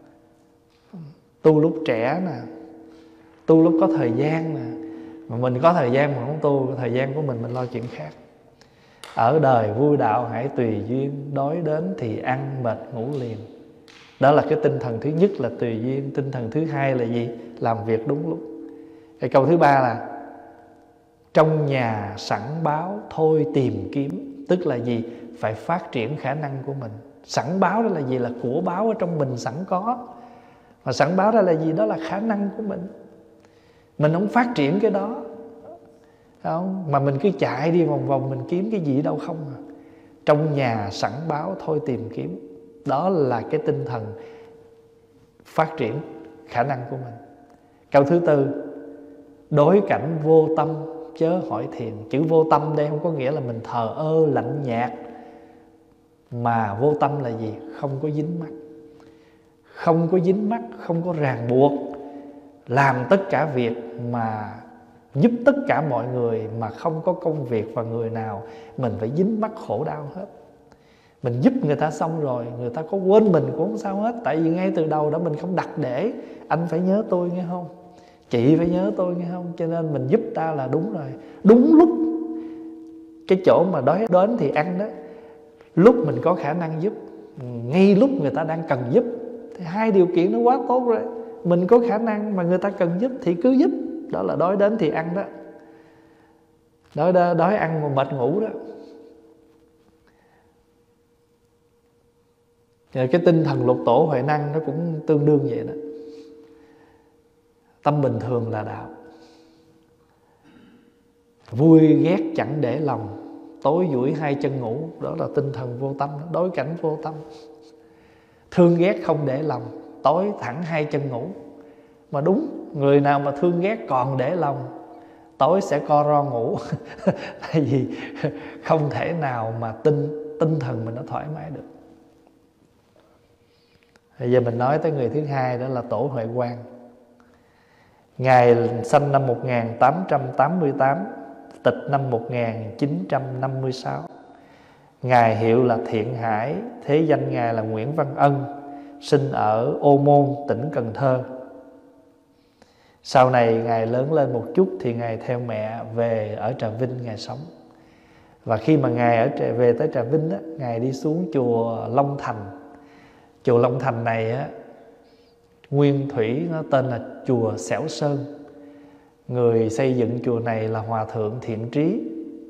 tu lúc trẻ nè, tu lúc có thời gian nè. Mà mình có thời gian mà không tu, thời gian của mình lo chuyện khác. Ở đời vui đạo hãy tùy duyên, đói đến thì ăn mệt ngủ liền. Đó là cái tinh thần thứ nhất là tùy duyên. Tinh thần thứ hai là gì? Làm việc đúng lúc. Cái câu thứ ba là trong nhà sẵn báo thôi tìm kiếm. Tức là gì? Phải phát triển khả năng của mình. Sẵn báo đó là gì? Là của báo ở trong mình sẵn có. Mà sẵn báo đó là gì? Đó là khả năng của mình. Mình không phát triển cái đó, không? Mà mình cứ chạy đi vòng vòng, mình kiếm cái gì đâu không à. Trong nhà sẵn báo thôi tìm kiếm. Đó là cái tinh thần phát triển khả năng của mình. Câu thứ tư, đối cảnh vô tâm chớ hỏi thiền. Chữ vô tâm đây không có nghĩa là mình thờ ơ lạnh nhạt, mà vô tâm là gì? Không có dính mắc. Không có dính mắc, không có ràng buộc, làm tất cả việc mà giúp tất cả mọi người, mà không có công việc và người nào mình phải dính mắc khổ đau hết. Mình giúp người ta xong rồi, người ta có quên mình cũng không sao hết. Tại vì ngay từ đầu đã mình không đặt để anh phải nhớ tôi, nghe không? chị phải nhớ tôi nghe không, cho nên mình giúp ta là đúng rồi. Đúng lúc cái chỗ mà đói đến thì ăn đó, lúc mình có khả năng giúp, ngay lúc người ta đang cần giúp, thì hai điều kiện nó quá tốt rồi. Mình có khả năng mà người ta cần giúp thì cứ giúp, đó là đói đến thì ăn đó. Đói ăn mà mệt ngủ đó. Rồi cái tinh thần lục tổ Huệ Năng nó cũng tương đương vậy đó. Tâm bình thường là đạo, vui ghét chẳng để lòng, tối duỗi hai chân ngủ, đó là tinh thần vô tâm, đối cảnh vô tâm. Thương ghét không để lòng, tối thẳng hai chân ngủ. Mà đúng, người nào mà thương ghét còn để lòng, tối sẽ co ro ngủ. Tại vì không thể nào mà tinh thần mình nó thoải mái được. Bây giờ mình nói tới người thứ hai, đó là Tổ Huệ Quang. Ngài sinh năm 1888, tịch năm 1956. Ngài hiệu là Thiện Hải, thế danh Ngài là Nguyễn Văn Ân, sinh ở Ô Môn, tỉnh Cần Thơ. Sau này Ngài lớn lên một chút thì Ngài theo mẹ về ở Trà Vinh Ngài sống. Và khi mà Ngài về tới Trà Vinh á, Ngài đi xuống chùa Long Thành. Chùa Long Thành này á, nguyên thủy nó tên là chùa Xẻo Sơn. Người xây dựng chùa này là Hòa Thượng Thiện Trí.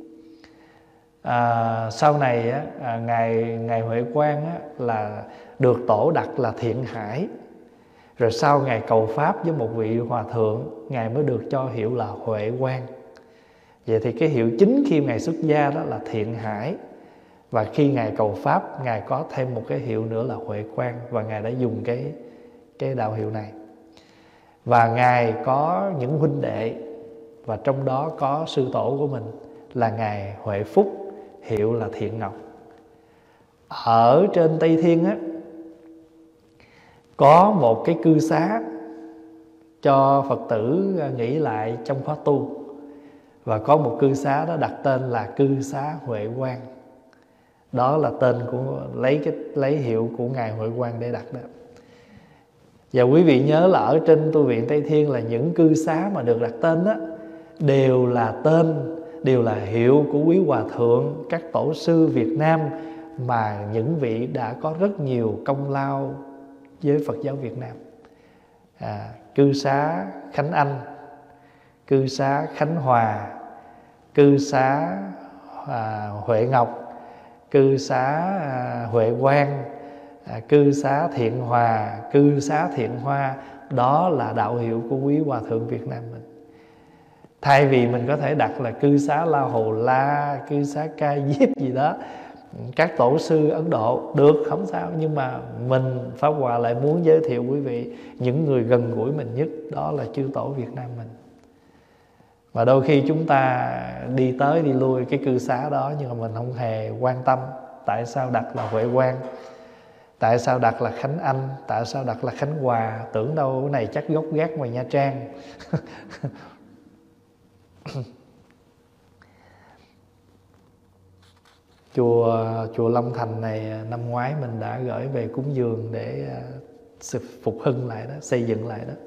Sau này á, Ngài Huệ Quang á, là được tổ đặt là Thiện Hải. Rồi sau Ngài cầu pháp với một vị hòa thượng, Ngài mới được cho hiệu là Huệ Quang. Vậy thì cái hiệu chính khi Ngài xuất gia đó là Thiện Hải. Và khi Ngài cầu pháp, Ngài có thêm một cái hiệu nữa là Huệ Quang. Và Ngài đã dùng cái đạo hiệu này. Và Ngài có những huynh đệ, và trong đó có sư tổ của mình là Ngài Huệ Phúc, hiệu là Thiện Ngọc. Ở trên Tây Thiên á, có một cái cư xá cho Phật tử nghỉ lại trong khóa tu. Và có một cư xá đó đặt tên là cư xá Huệ Quang. Đó là tên của lấy hiệu của Ngài Huệ Quang để đặt đó. Và quý vị nhớ là ở trên tu viện Tây Thiên là những cư xá mà được đặt tên đó đều là tên, đều là hiệu của quý hòa thượng, các tổ sư Việt Nam mà những vị đã có rất nhiều công lao với Phật giáo Việt Nam. Cư xá Khánh Anh, cư xá Khánh Hòa, cư xá Huệ Ngọc, cư xá Huệ Quang, cư xá Thiện Hòa, cư xá Thiện Hoa. Đó là đạo hiệu của quý hòa thượng Việt Nam mình. Thay vì mình có thể đặt là cư xá La Hầu La, cư xá Ca Diếp gì đó, các tổ sư Ấn Độ, được, không sao. Nhưng mà mình, Pháp Hòa lại muốn giới thiệu quý vị những người gần gũi mình nhất, đó là chư tổ Việt Nam mình. Và đôi khi chúng ta đi tới đi lui cái cư xá đó, nhưng mà mình không hề quan tâm tại sao đặt là Huệ Quang, tại sao đặt là Khánh Anh, tại sao đặt là Khánh Hòa. Tưởng đâu cái này chắc gốc gác ngoài Nha Trang. Chùa Long Thành này năm ngoái mình đã gửi về cúng dường để phục hưng lại đó, xây dựng lại đó.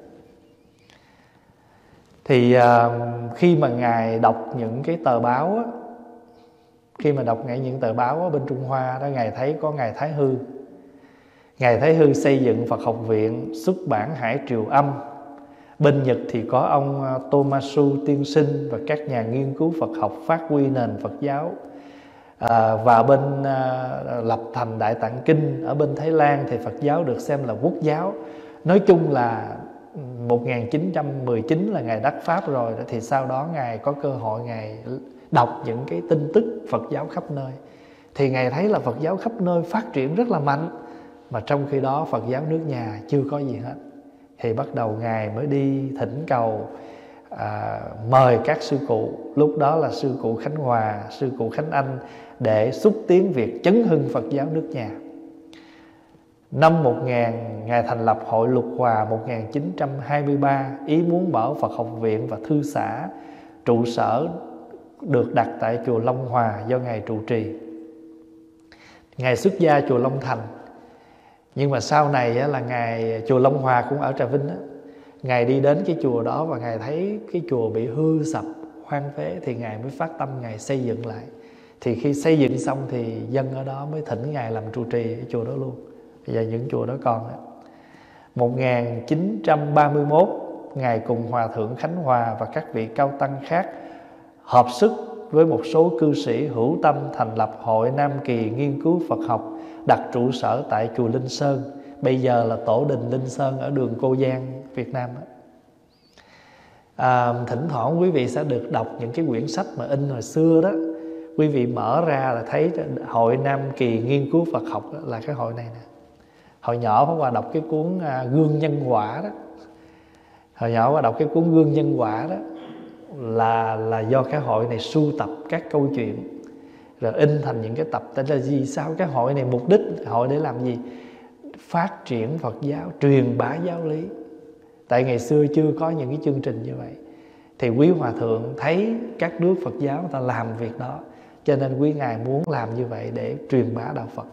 Thì khi mà Ngài đọc những cái tờ báo á, khi mà đọc những tờ báo ở bên Trung Hoa đó, Ngài thấy có Ngài Thái Hư. Ngài Thái Hư xây dựng Phật học viện, xuất bản Hải Triều Âm. Bên Nhật thì có ông Tomasu Tiên Sinh và các nhà nghiên cứu Phật học phát huy nền Phật giáo. Và bên lập thành Đại Tạng Kinh. Ở bên Thái Lan thì Phật giáo được xem là quốc giáo. Nói chung là 1919 là Ngài đắc Pháp rồi. Thì sau đó Ngài có cơ hội Ngài đọc những cái tin tức Phật giáo khắp nơi. Thì Ngài thấy là Phật giáo khắp nơi phát triển rất là mạnh, mà trong khi đó Phật giáo nước nhà chưa có gì hết. Thì bắt đầu Ngài mới đi thỉnh cầu, mời các sư cụ. Lúc đó là sư cụ Khánh Hòa, sư cụ Khánh Anh, để xúc tiến việc chấn hưng Phật giáo nước nhà. Năm 1000, Ngài thành lập Hội Lục Hòa 1923, ý muốn mở Phật học viện và thư xã. Trụ sở được đặt tại chùa Long Hòa do Ngài trụ trì. Ngài xuất gia chùa Long Thành. Nhưng mà sau này là chùa Long Hòa cũng ở Trà Vinh đó. Ngài đi đến cái chùa đó và Ngài thấy cái chùa bị hư sập, hoang phế, thì Ngài mới phát tâm Ngài xây dựng lại. Thì khi xây dựng xong thì dân ở đó mới thỉnh Ngài làm trụ trì ở chùa đó luôn. Bây giờ những chùa đó còn. 1931, Ngài cùng Hòa Thượng Khánh Hòa và các vị cao tăng khác hợp sức với một số cư sĩ hữu tâm thành lập Hội Nam Kỳ nghiên cứu Phật học, đặt trụ sở tại chùa Linh Sơn, bây giờ là Tổ đình Linh Sơn ở đường Cô Giang, Việt Nam. Thỉnh thoảng quý vị sẽ được đọc những cái quyển sách mà in hồi xưa đó. Quý vị mở ra là thấy Hội Nam Kỳ nghiên cứu Phật học đó, là cái hội này nè. Hồi nhỏ Pháp Hòa đọc cái cuốn Gương Nhân Quả đó. Hồi nhỏ Hòa đọc cái cuốn Gương Nhân Quả đó là do cái hội này sưu tập các câu chuyện rồi in thành những cái tập. Tên là gì? Sao cái hội này mục đích hội để làm gì? Phát triển Phật giáo, truyền bá giáo lý. Tại ngày xưa chưa có những cái chương trình như vậy. Thì quý Hòa Thượng thấy các nước Phật giáo người ta làm việc đó, cho nên quý Ngài muốn làm như vậy để truyền bá đạo Phật.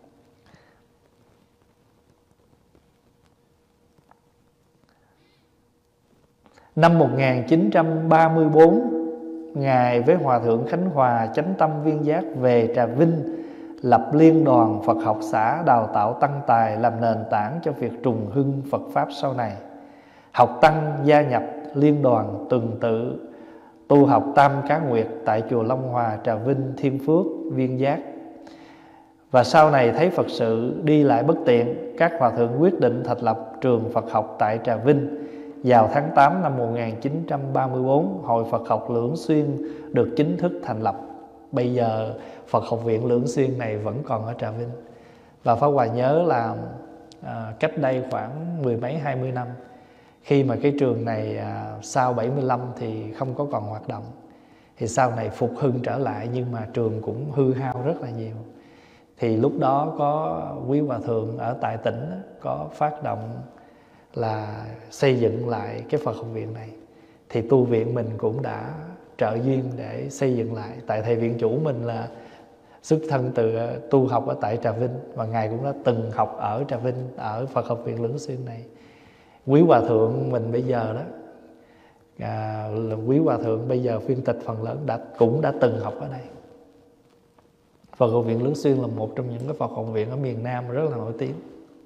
Năm 1934, Ngài với Hòa Thượng Khánh Hòa chánh tâm viên giác về Trà Vinh, lập liên đoàn Phật học xã, đào tạo tăng tài, làm nền tảng cho việc trùng hưng Phật Pháp sau này. Học tăng gia nhập liên đoàn tuần tự tu học Tam Cá Nguyệt tại chùa Long Hòa, Trà Vinh, Thiên Phước, Viên Giác. Và sau này thấy Phật sự đi lại bất tiện, các Hòa Thượng quyết định thành lập trường Phật học tại Trà Vinh. Vào tháng 8 năm 1934, Hội Phật học Lưỡng Xuyên được chính thức thành lập. Bây giờ Phật học viện Lưỡng Xuyên này vẫn còn ở Trà Vinh. Và Pháp Hòa nhớ là cách đây khoảng 10 mấy 20 năm, khi mà cái trường này sau 75 thì không có còn hoạt động, thì sau này phục hưng trở lại, nhưng mà trường cũng hư hao rất là nhiều. Thì lúc đó có quý Hòa Thượng ở tại tỉnh có phát động là xây dựng lại cái Phật học viện này. Thì tu viện mình cũng đã trợ duyên để xây dựng lại. Tại thầy viện chủ mình là xuất thân từ tu học ở tại Trà Vinh, và Ngài cũng đã từng học ở Trà Vinh, ở Phật học viện Lưỡng Xuyên này. Quý Hòa Thượng mình bây giờ đó, quý Hòa Thượng bây giờ phiên tịch phần lớn cũng đã từng học ở đây. Phật học viện Lưỡng Xuyên là một trong những cái Phật học viện ở miền Nam rất là nổi tiếng.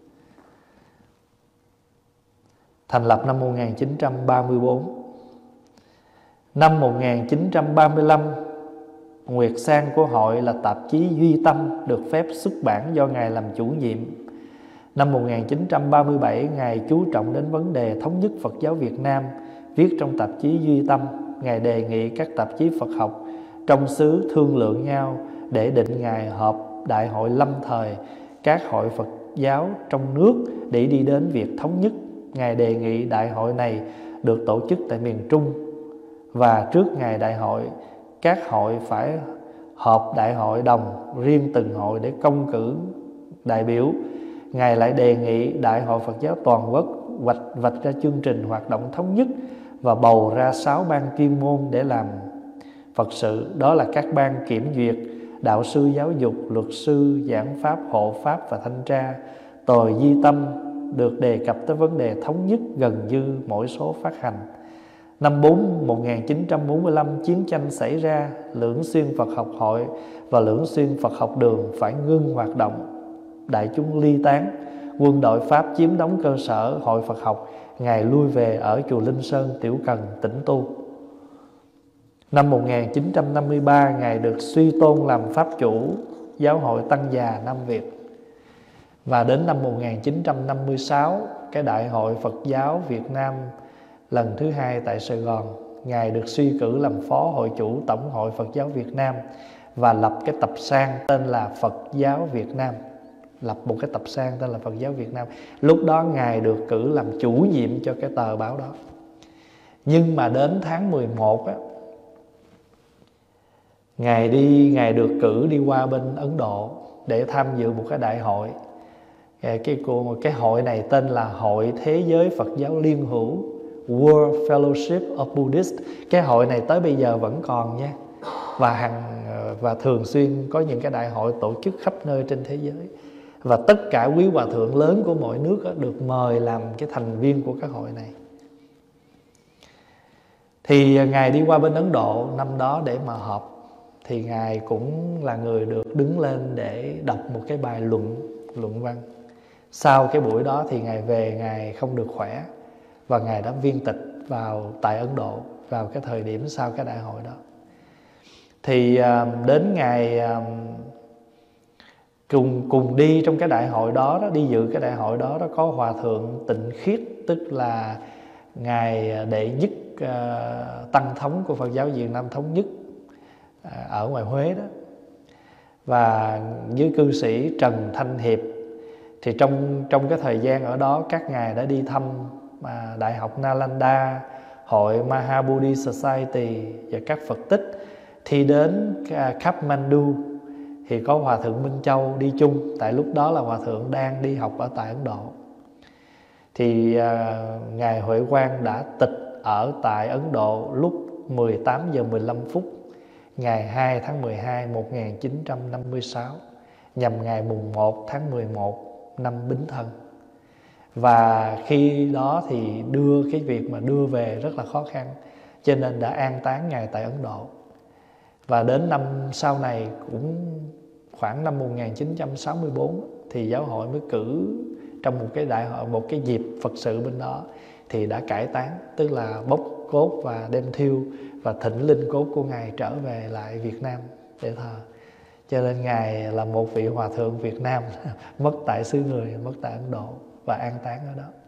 Thành lập năm 1934. Năm 1935, Nguyệt Sang của hội là tạp chí Duy Tâm được phép xuất bản do Ngài làm chủ nhiệm. Năm 1937, Ngài chú trọng đến vấn đề thống nhất Phật giáo Việt Nam. Viết trong tạp chí Duy Tâm, Ngài đề nghị các tạp chí Phật học trong xứ thương lượng nhau để định ngày họp đại hội lâm thời các hội Phật giáo trong nước để đi đến việc thống nhất. Ngài đề nghị đại hội này được tổ chức tại miền Trung, và trước ngày đại hội, các hội phải họp đại hội đồng riêng từng hội để công cử đại biểu. Ngài lại đề nghị Đại hội Phật giáo toàn quốc vạch ra chương trình hoạt động thống nhất và bầu ra 6 ban chuyên môn để làm Phật sự. Đó là các ban kiểm duyệt, đạo sư giáo dục, luật sư, giảng pháp, hộ pháp và thanh tra. Tòa Duy Tâm được đề cập tới vấn đề thống nhất gần như mỗi số phát hành. Năm 1945, chiến tranh xảy ra, Lưỡng Xuyên Phật học hội và Lưỡng Xuyên Phật học đường phải ngưng hoạt động. Đại chúng ly tán, quân đội Pháp chiếm đóng cơ sở hội Phật học. Ngài lui về ở chùa Linh Sơn, Tiểu Cần, tĩnh tu. Năm 1953, Ngài được suy tôn làm Pháp chủ Giáo hội Tăng già Nam Việt. Và đến năm 1956, cái Đại hội Phật giáo Việt Nam lần thứ 2 tại Sài Gòn, Ngài được suy cử làm Phó Hội chủ Tổng hội Phật giáo Việt Nam và lập cái tập san tên là Phật giáo Việt Nam. Lập một cái tập san tên là Phật giáo Việt Nam. Lúc đó Ngài được cử làm chủ nhiệm cho cái tờ báo đó. Nhưng mà đến tháng 11 á, Ngài được cử đi qua bên Ấn Độ để tham dự một cái đại hội. Cái hội này tên là Hội Thế giới Phật giáo Liên hữu, World Fellowship of Buddhists. Cái hội này tới bây giờ vẫn còn nha, và thường xuyên có những cái đại hội tổ chức khắp nơi trên thế giới. Và tất cả quý hòa thượng lớn của mọi nước được mời làm cái thành viên của cái hội này. Thì Ngài đi qua bên Ấn Độ năm đó để mà họp, thì Ngài cũng là người được đứng lên để đọc một cái bài luận văn. Sau cái buổi đó thì Ngài về, Ngài không được khỏe và Ngài đã viên tịch tại Ấn Độ vào cái thời điểm sau cái đại hội đó. Thì đến ngày cùng đi trong cái đại hội đó, đi dự cái đại hội đó có Hòa thượng Tịnh Khiết, tức là Ngài đệ nhất tăng thống của Phật giáo Việt Nam thống nhất ở ngoài Huế đó, và với cư sĩ Trần Thanh Hiệp. Thì trong cái thời gian ở đó, các ngài đã đi thăm Đại học Nalanda, hội Mahabodhi Society và các Phật tích. Thì đến Kathmandu thì có Hòa thượng Minh Châu đi chung. Tại lúc đó là Hòa thượng đang đi học ở tại Ấn Độ. Thì Ngài Huệ Quang đã tịch ở tại Ấn Độ lúc 18 giờ 15 phút ngày 2 tháng 12 1956, nhằm ngày mùng 1 tháng 11 năm Bính Thân. Và khi đó thì cái việc mà đưa về rất là khó khăn, cho nên đã an táng Ngài tại Ấn Độ. Và đến năm sau này, cũng khoảng năm 1964 thì giáo hội mới cử trong một cái đại hội, một cái dịp Phật sự bên đó, thì đã cải táng, tức là bốc cốt và đem thiêu và thỉnh linh cốt của Ngài trở về lại Việt Nam để thờ. Cho nên Ngài là một vị Hòa thượng Việt Nam mất tại xứ người, mất tại Ấn Độ và an táng ở đó.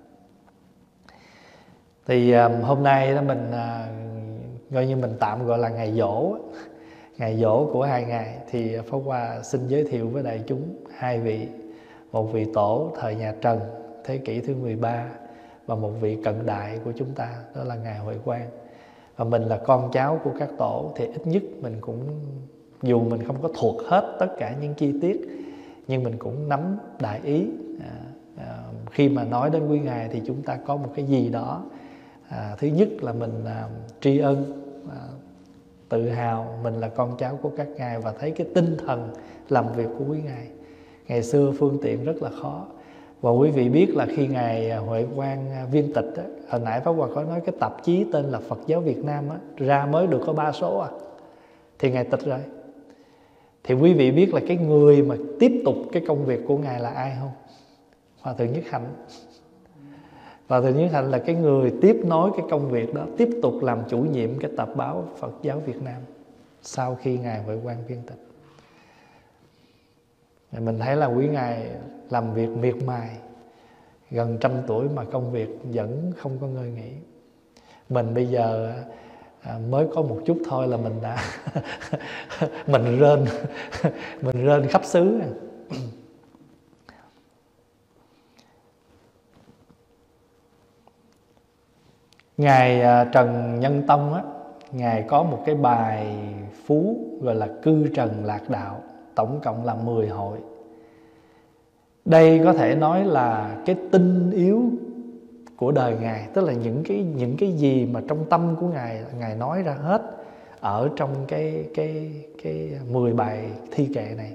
Thì hôm nay đó mình coi như mình tạm gọi là ngày giỗ, ngày giỗ của hai ngài. Thì Pháp Hòa xin giới thiệu với đại chúng hai vị, một vị tổ thời nhà Trần thế kỷ thứ 13 và một vị cận đại của chúng ta, đó là Ngài Huệ Quang. Và mình là con cháu của các tổ, thì ít nhất mình cũng, dù mình không có thuộc hết tất cả những chi tiết, nhưng mình cũng nắm đại ý. Khi mà nói đến quý ngài thì chúng ta có một cái gì đó. Thứ nhất là mình tri ân, tự hào mình là con cháu của các ngài, và thấy cái tinh thần làm việc của quý ngài. Ngày xưa phương tiện rất là khó. Và quý vị biết là khi Ngài Huệ Quang viên tịch á, hồi nãy Pháp Hòa có nói cái tạp chí tên là Phật giáo Việt Nam á, ra mới được có 3 số thì Ngài tịch rồi. Thì quý vị biết là cái người mà tiếp tục cái công việc của Ngài là ai không? Hòa thượng Nhất Hạnh. Hòa thượng Nhất Hạnh là cái người tiếp nối cái công việc đó, tiếp tục làm chủ nhiệm cái tạp báo Phật giáo Việt Nam sau khi Ngài Huệ Quang viên tịch. Mình thấy là quý ngài làm việc miệt mài, gần 100 tuổi mà công việc vẫn không có ngơi nghỉ. Mình bây giờ mới có một chút thôi là mình đã mình rên khắp xứ. Ngài Trần Nhân Tông á, ngài có một cái bài phú gọi là Cư Trần Lạc Đạo, tổng cộng là 10 hội. Đây có thể nói là cái tinh yếu của đời Ngài, tức là những cái gì mà trong tâm của Ngài nói ra hết ở trong cái 10 bài thi kệ này.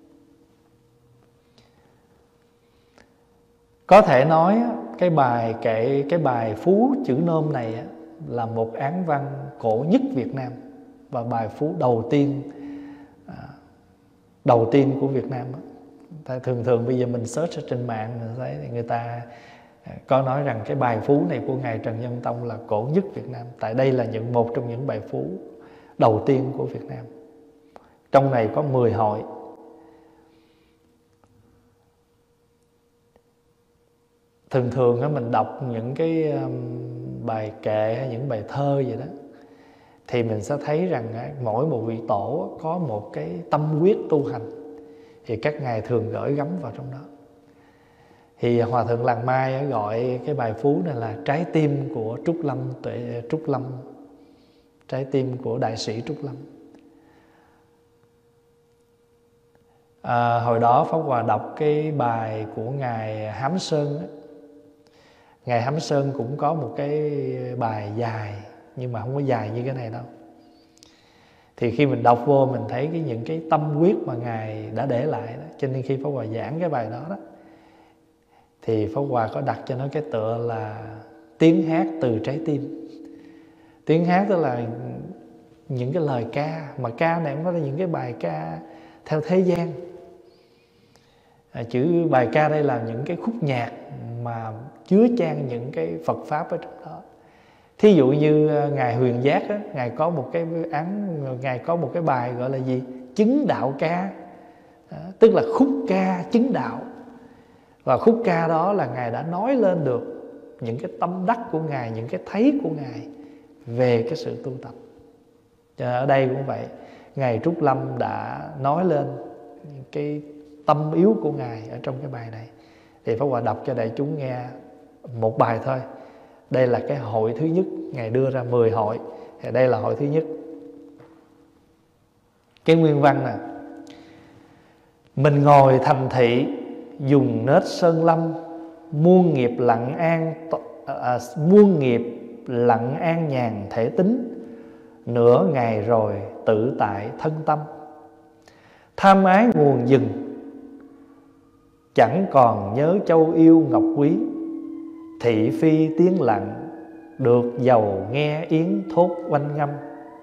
Có thể nói cái bài phú chữ nôm này là một án văn cổ nhất Việt Nam, và bài phú đầu tiên của Việt Nam. Thường bây giờ mình search ở trên mạng, mình thấy người ta có nói rằng cái bài phú này của Ngài Trần Nhân Tông là cổ nhất Việt Nam. Tại đây là một trong những bài phú đầu tiên của Việt Nam. Trong này có 10 hội. Thường á, mình đọc những cái bài kệ hay những bài thơ gì đó, thì mình sẽ thấy rằng mỗi một vị tổ có một cái tâm huyết tu hành, thì các ngài thường gửi gắm vào trong đó. Thì Hòa thượng Làng Mai gọi cái bài phú này là trái tim của Trúc Lâm, trái tim của đại sĩ Trúc Lâm. Hồi đó Pháp Hòa đọc cái bài của Ngài Hám Sơn ấy. Ngài Hám Sơn cũng có một cái bài dài, nhưng mà không có dài như cái này đâu. Thì khi mình đọc vô mình thấy những cái tâm huyết mà Ngài đã để lại đó. Cho nên khi Pháp Hòa giảng cái bài đó thì Pháp Hòa có đặt cho nó cái tựa là tiếng hát từ trái tim. Tiếng hát tức là những cái lời ca, mà ca này cũng có những cái bài ca theo thế gian. Chữ bài ca đây là những cái khúc nhạc mà chứa chan những cái Phật pháp ở trong đó. Thí dụ như ngài Huyền Giác á, ngài có một cái bài gọi là gì? Chứng đạo ca. Tức là khúc ca chứng đạo. Và khúc ca đó là ngài đã nói lên được những cái tâm đắc của ngài, những cái thấy của ngài về cái sự tu tập. Cho nên ở đây cũng vậy, ngài Trúc Lâm đã nói lên những cái tâm yếu của ngài ở trong cái bài này. Thì Pháp Hòa đọc cho đại chúng nghe một bài thôi. Đây là cái hội thứ nhất, ngài đưa ra 10 hội, thì đây là hội thứ nhất. Cái nguyên văn nè: mình ngồi thành thị, dùng nết sơn lâm, muôn nghiệp lặng an nhàn thể tính, nửa ngày rồi tự tại thân tâm. Tham ái nguồn dừng, chẳng còn nhớ châu yêu ngọc quý, thị phi tiếng lặng, được giàu nghe yến thốt oanh ngâm.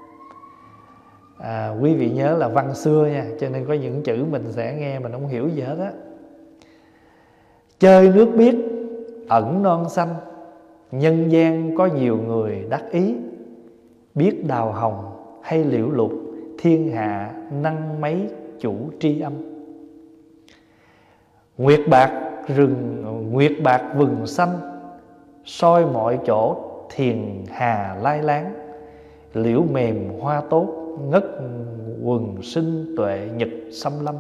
Quý vị nhớ là văn xưa nha, cho nên có những chữ mình sẽ nghe mình không hiểu gì hết á. Chơi nước biếc ẩn non xanh, nhân gian có nhiều người đắc ý, biết đào hồng hay liễu lục, thiên hạ năng mấy chủ tri âm. Nguyệt bạc vừng xanh, soi mọi chỗ thiền hà lai láng, liễu mềm hoa tốt, ngất quần sinh tuệ nhật xâm lâm.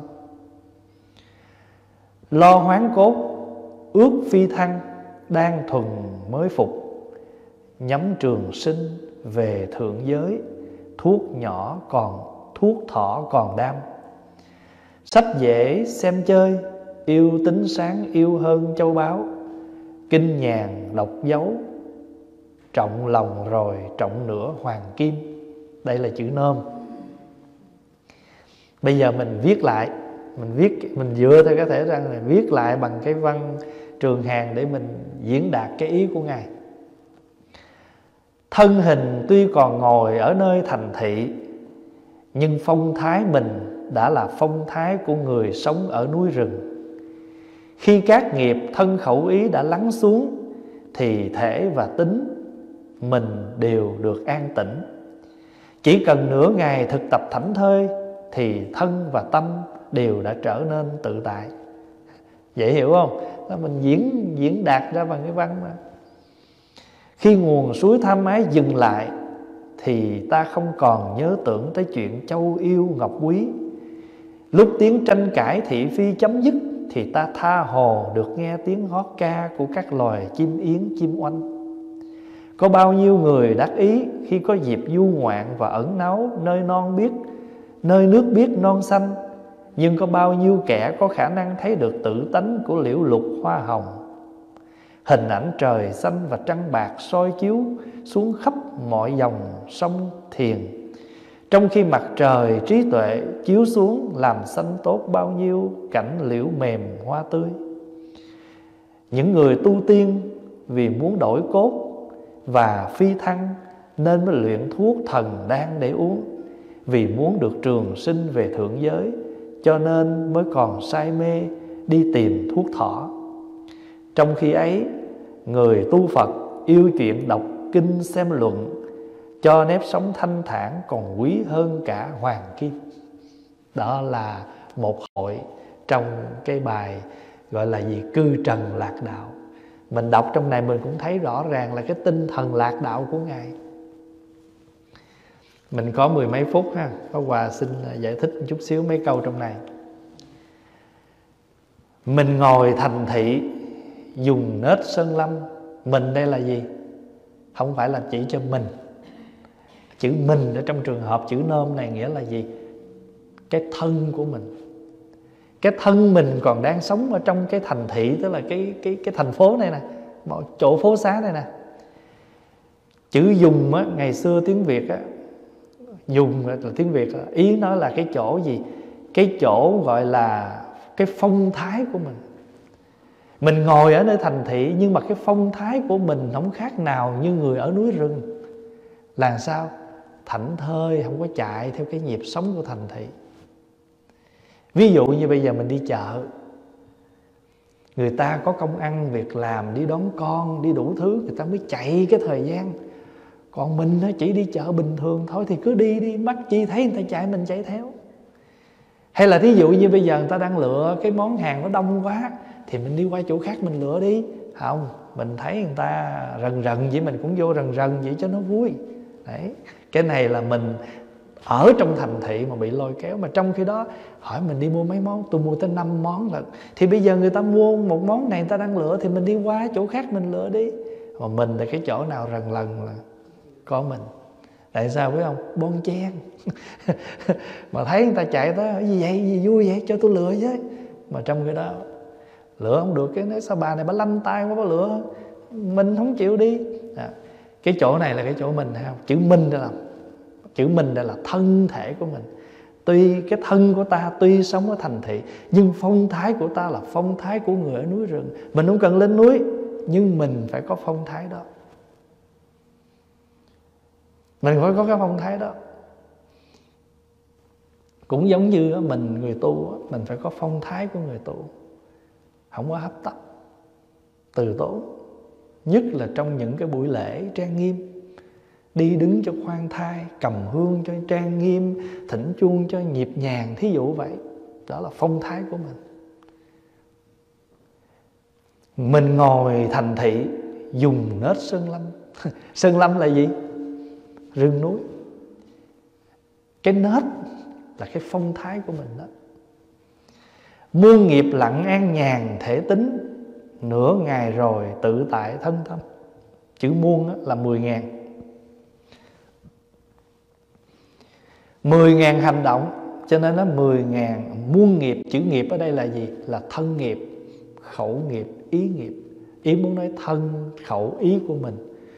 Lo hoán cốt ước phi thăng, đang thuần mới phục, nhắm trường sinh về thượng giới, thuốc thỏ còn đam. Sách dễ xem chơi, yêu tính sáng yêu hơn châu báu, kinh nhàn đọc dấu, trọng lòng rồi trọng nửa hoàng kim. Đây là chữ nôm. Bây giờ mình viết lại, mình dựa theo cái thể răng này viết lại bằng cái văn Trường Hàn để mình diễn đạt cái ý của ngài. Thân hình tuy còn ngồi ở nơi thành thị, nhưng phong thái mình đã là phong thái của người sống ở núi rừng. Khi các nghiệp thân khẩu ý đã lắng xuống, thì thể và tính mình đều được an tĩnh. Chỉ cần nửa ngày thực tập thảnh thơi, thì thân và tâm đều đã trở nên tự tại. Dễ hiểu không? Đó, mình diễn đạt ra bằng cái văn mà. Khi nguồn suối tham ái dừng lại, thì ta không còn nhớ tưởng tới chuyện châu yêu ngọc quý. Lúc tiếng tranh cãi thị phi chấm dứt, thì ta tha hồ được nghe tiếng hót ca của các loài chim yến chim oanh. Có bao nhiêu người đắc ý khi có dịp du ngoạn và ẩn náu nơi nước biếc non xanh, nhưng có bao nhiêu kẻ có khả năng thấy được tự tánh của liễu lục hoa hồng. Hình ảnh trời xanh và trăng bạc soi chiếu xuống khắp mọi dòng sông thiền, trong khi mặt trời trí tuệ chiếu xuống làm xanh tốt bao nhiêu cảnh liễu mềm hoa tươi. Những người tu tiên vì muốn đổi cốt và phi thăng nên mới luyện thuốc thần đan để uống. Vì muốn được trường sinh về thượng giới, cho nên mới còn say mê đi tìm thuốc thỏ. Trong khi ấy, người tu Phật yêu chuyện đọc kinh xem luận, cho nếp sống thanh thản còn quý hơn cả hoàng kim. Đó là một hội trong cái bài gọi là gì? Cư trần lạc đạo. Mình đọc trong này mình cũng thấy rõ ràng là cái tinh thần lạc đạo của Ngài. Mình có 10 mấy phút ha, Pháp Hòa xin giải thích một chút xíu mấy câu trong này. Mình ngồi thành thị, dùng nết sơn lâm. Mình đây là gì? Không phải là chỉ cho mình. Chữ mình ở trong trường hợp chữ nôm này nghĩa là gì? Cái thân của mình. Cái thân mình còn đang sống ở trong cái thành thị, tức là cái thành phố này nè, một chỗ phố xá này nè. Chữ dùng á, ngày xưa tiếng Việt á, dùng là tiếng Việt, ý nó là cái chỗ gì? Cái chỗ gọi là cái phong thái của mình. Mình ngồi ở nơi thành thị, nhưng mà cái phong thái của mình không khác nào như người ở núi rừng. Làm sao? Thảnh thơi, không có chạy theo cái nhịp sống của thành thị. Ví dụ như bây giờ mình đi chợ, người ta có công ăn việc làm, đi đón con, đi đủ thứ, người ta mới chạy cái thời gian. Còn mình nó chỉ đi chợ bình thường thôi thì cứ đi đi, mắc chi thấy người ta chạy mình chạy theo. Hay là thí dụ như bây giờ người ta đang lựa cái món hàng nó đông quá thì mình đi qua chỗ khác mình lựa đi. Không, mình thấy người ta rần rần vậy mình cũng vô rần rần vậy cho nó vui. Đấy, cái này là mình ở trong thành thị mà bị lôi kéo. Mà trong khi đó hỏi mình đi mua mấy món, tôi mua tới 5 món lận. Thì bây giờ người ta mua một món này người ta đang lựa thì mình đi qua chỗ khác mình lựa đi. Mà mình là cái chỗ nào rần lần là có mình. Tại sao biết không? Bon chen. Mà thấy người ta chạy tới gì vậy, gì vui vậy, cho tôi lựa với. Mà trong cái đó lựa không được, cái nói sao bà này bà lanh tay quá bà lựa, mình không chịu đi. Cái chỗ này là cái chỗ mình, hay không? Chữ mình đây là chữ mình đây là thân thể của mình. Tuy cái thân của ta tuy sống ở thành thị, nhưng phong thái của ta là phong thái của người ở núi rừng. Mình không cần lên núi, nhưng mình phải có phong thái đó. Mình phải có cái phong thái đó. Cũng giống như mình người tu, mình phải có phong thái của người tu, không có hấp tấp, từ tốn. Nhất là trong những cái buổi lễ trang nghiêm, đi đứng cho khoan thai, cầm hương cho trang nghiêm, thỉnh chuông cho nhịp nhàng, thí dụ vậy. Đó là phong thái của mình. Mình ngồi thành thị dùng nết sơn lâm. Sơn lâm là gì? Rừng núi. Cái nết là cái phong thái của mình đó. Muôn nghiệp lặng an nhàn thể tính, nửa ngày rồi tự tại thân tâm. Chữ muôn là 10.000. 10.000 hành động, cho nên nó 10.000 muôn nghiệp. Chữ nghiệp ở đây là gì? Là thân nghiệp, khẩu nghiệp, ý nghiệp. Ý muốn nói thân, khẩu, ý của mình.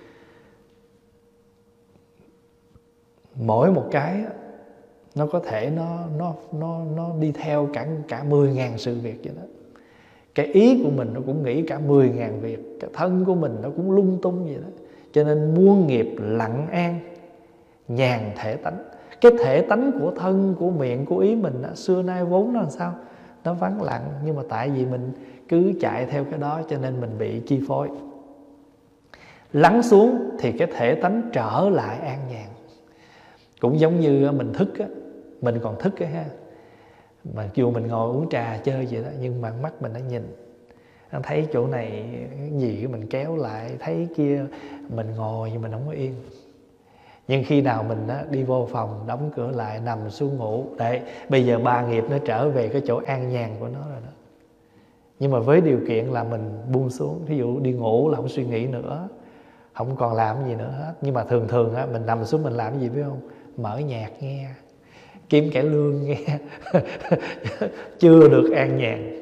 Mỗi một cái nó có thể nó đi theo cả 10.000 sự việc vậy đó. Cái ý của mình nó cũng nghĩ cả 10.000 việc. Cái thân của mình nó cũng lung tung vậy đó. Cho nên muôn nghiệp lặng an nhàn thể tánh. Cái thể tánh của thân, của miệng, của ý mình đó, xưa nay vốn nó làm sao? Nó vắng lặng. Nhưng mà tại vì mình cứ chạy theo cái đó cho nên mình bị chi phối. Lắng xuống thì cái thể tánh trở lại an nhàn. Cũng giống như mình thức á, mình còn thức á ha. Mà dù mình ngồi uống trà chơi vậy đó, nhưng mà mắt mình nó nhìn, nó thấy chỗ này cái gì mình kéo lại, thấy kia mình ngồi nhưng mình không có yên. Nhưng khi nào mình đi vô phòng, đóng cửa lại, nằm xuống ngủ, đấy, bây giờ ba nghiệp nó trở về cái chỗ an nhàn của nó rồi đó. Nhưng mà với điều kiện là mình buông xuống. Ví dụ đi ngủ là không suy nghĩ nữa, không còn làm gì nữa hết. Nhưng mà thường mình nằm xuống mình làm cái gì biết không? Mở nhạc nghe, kiếm cải lương nghe. Chưa được an nhàn.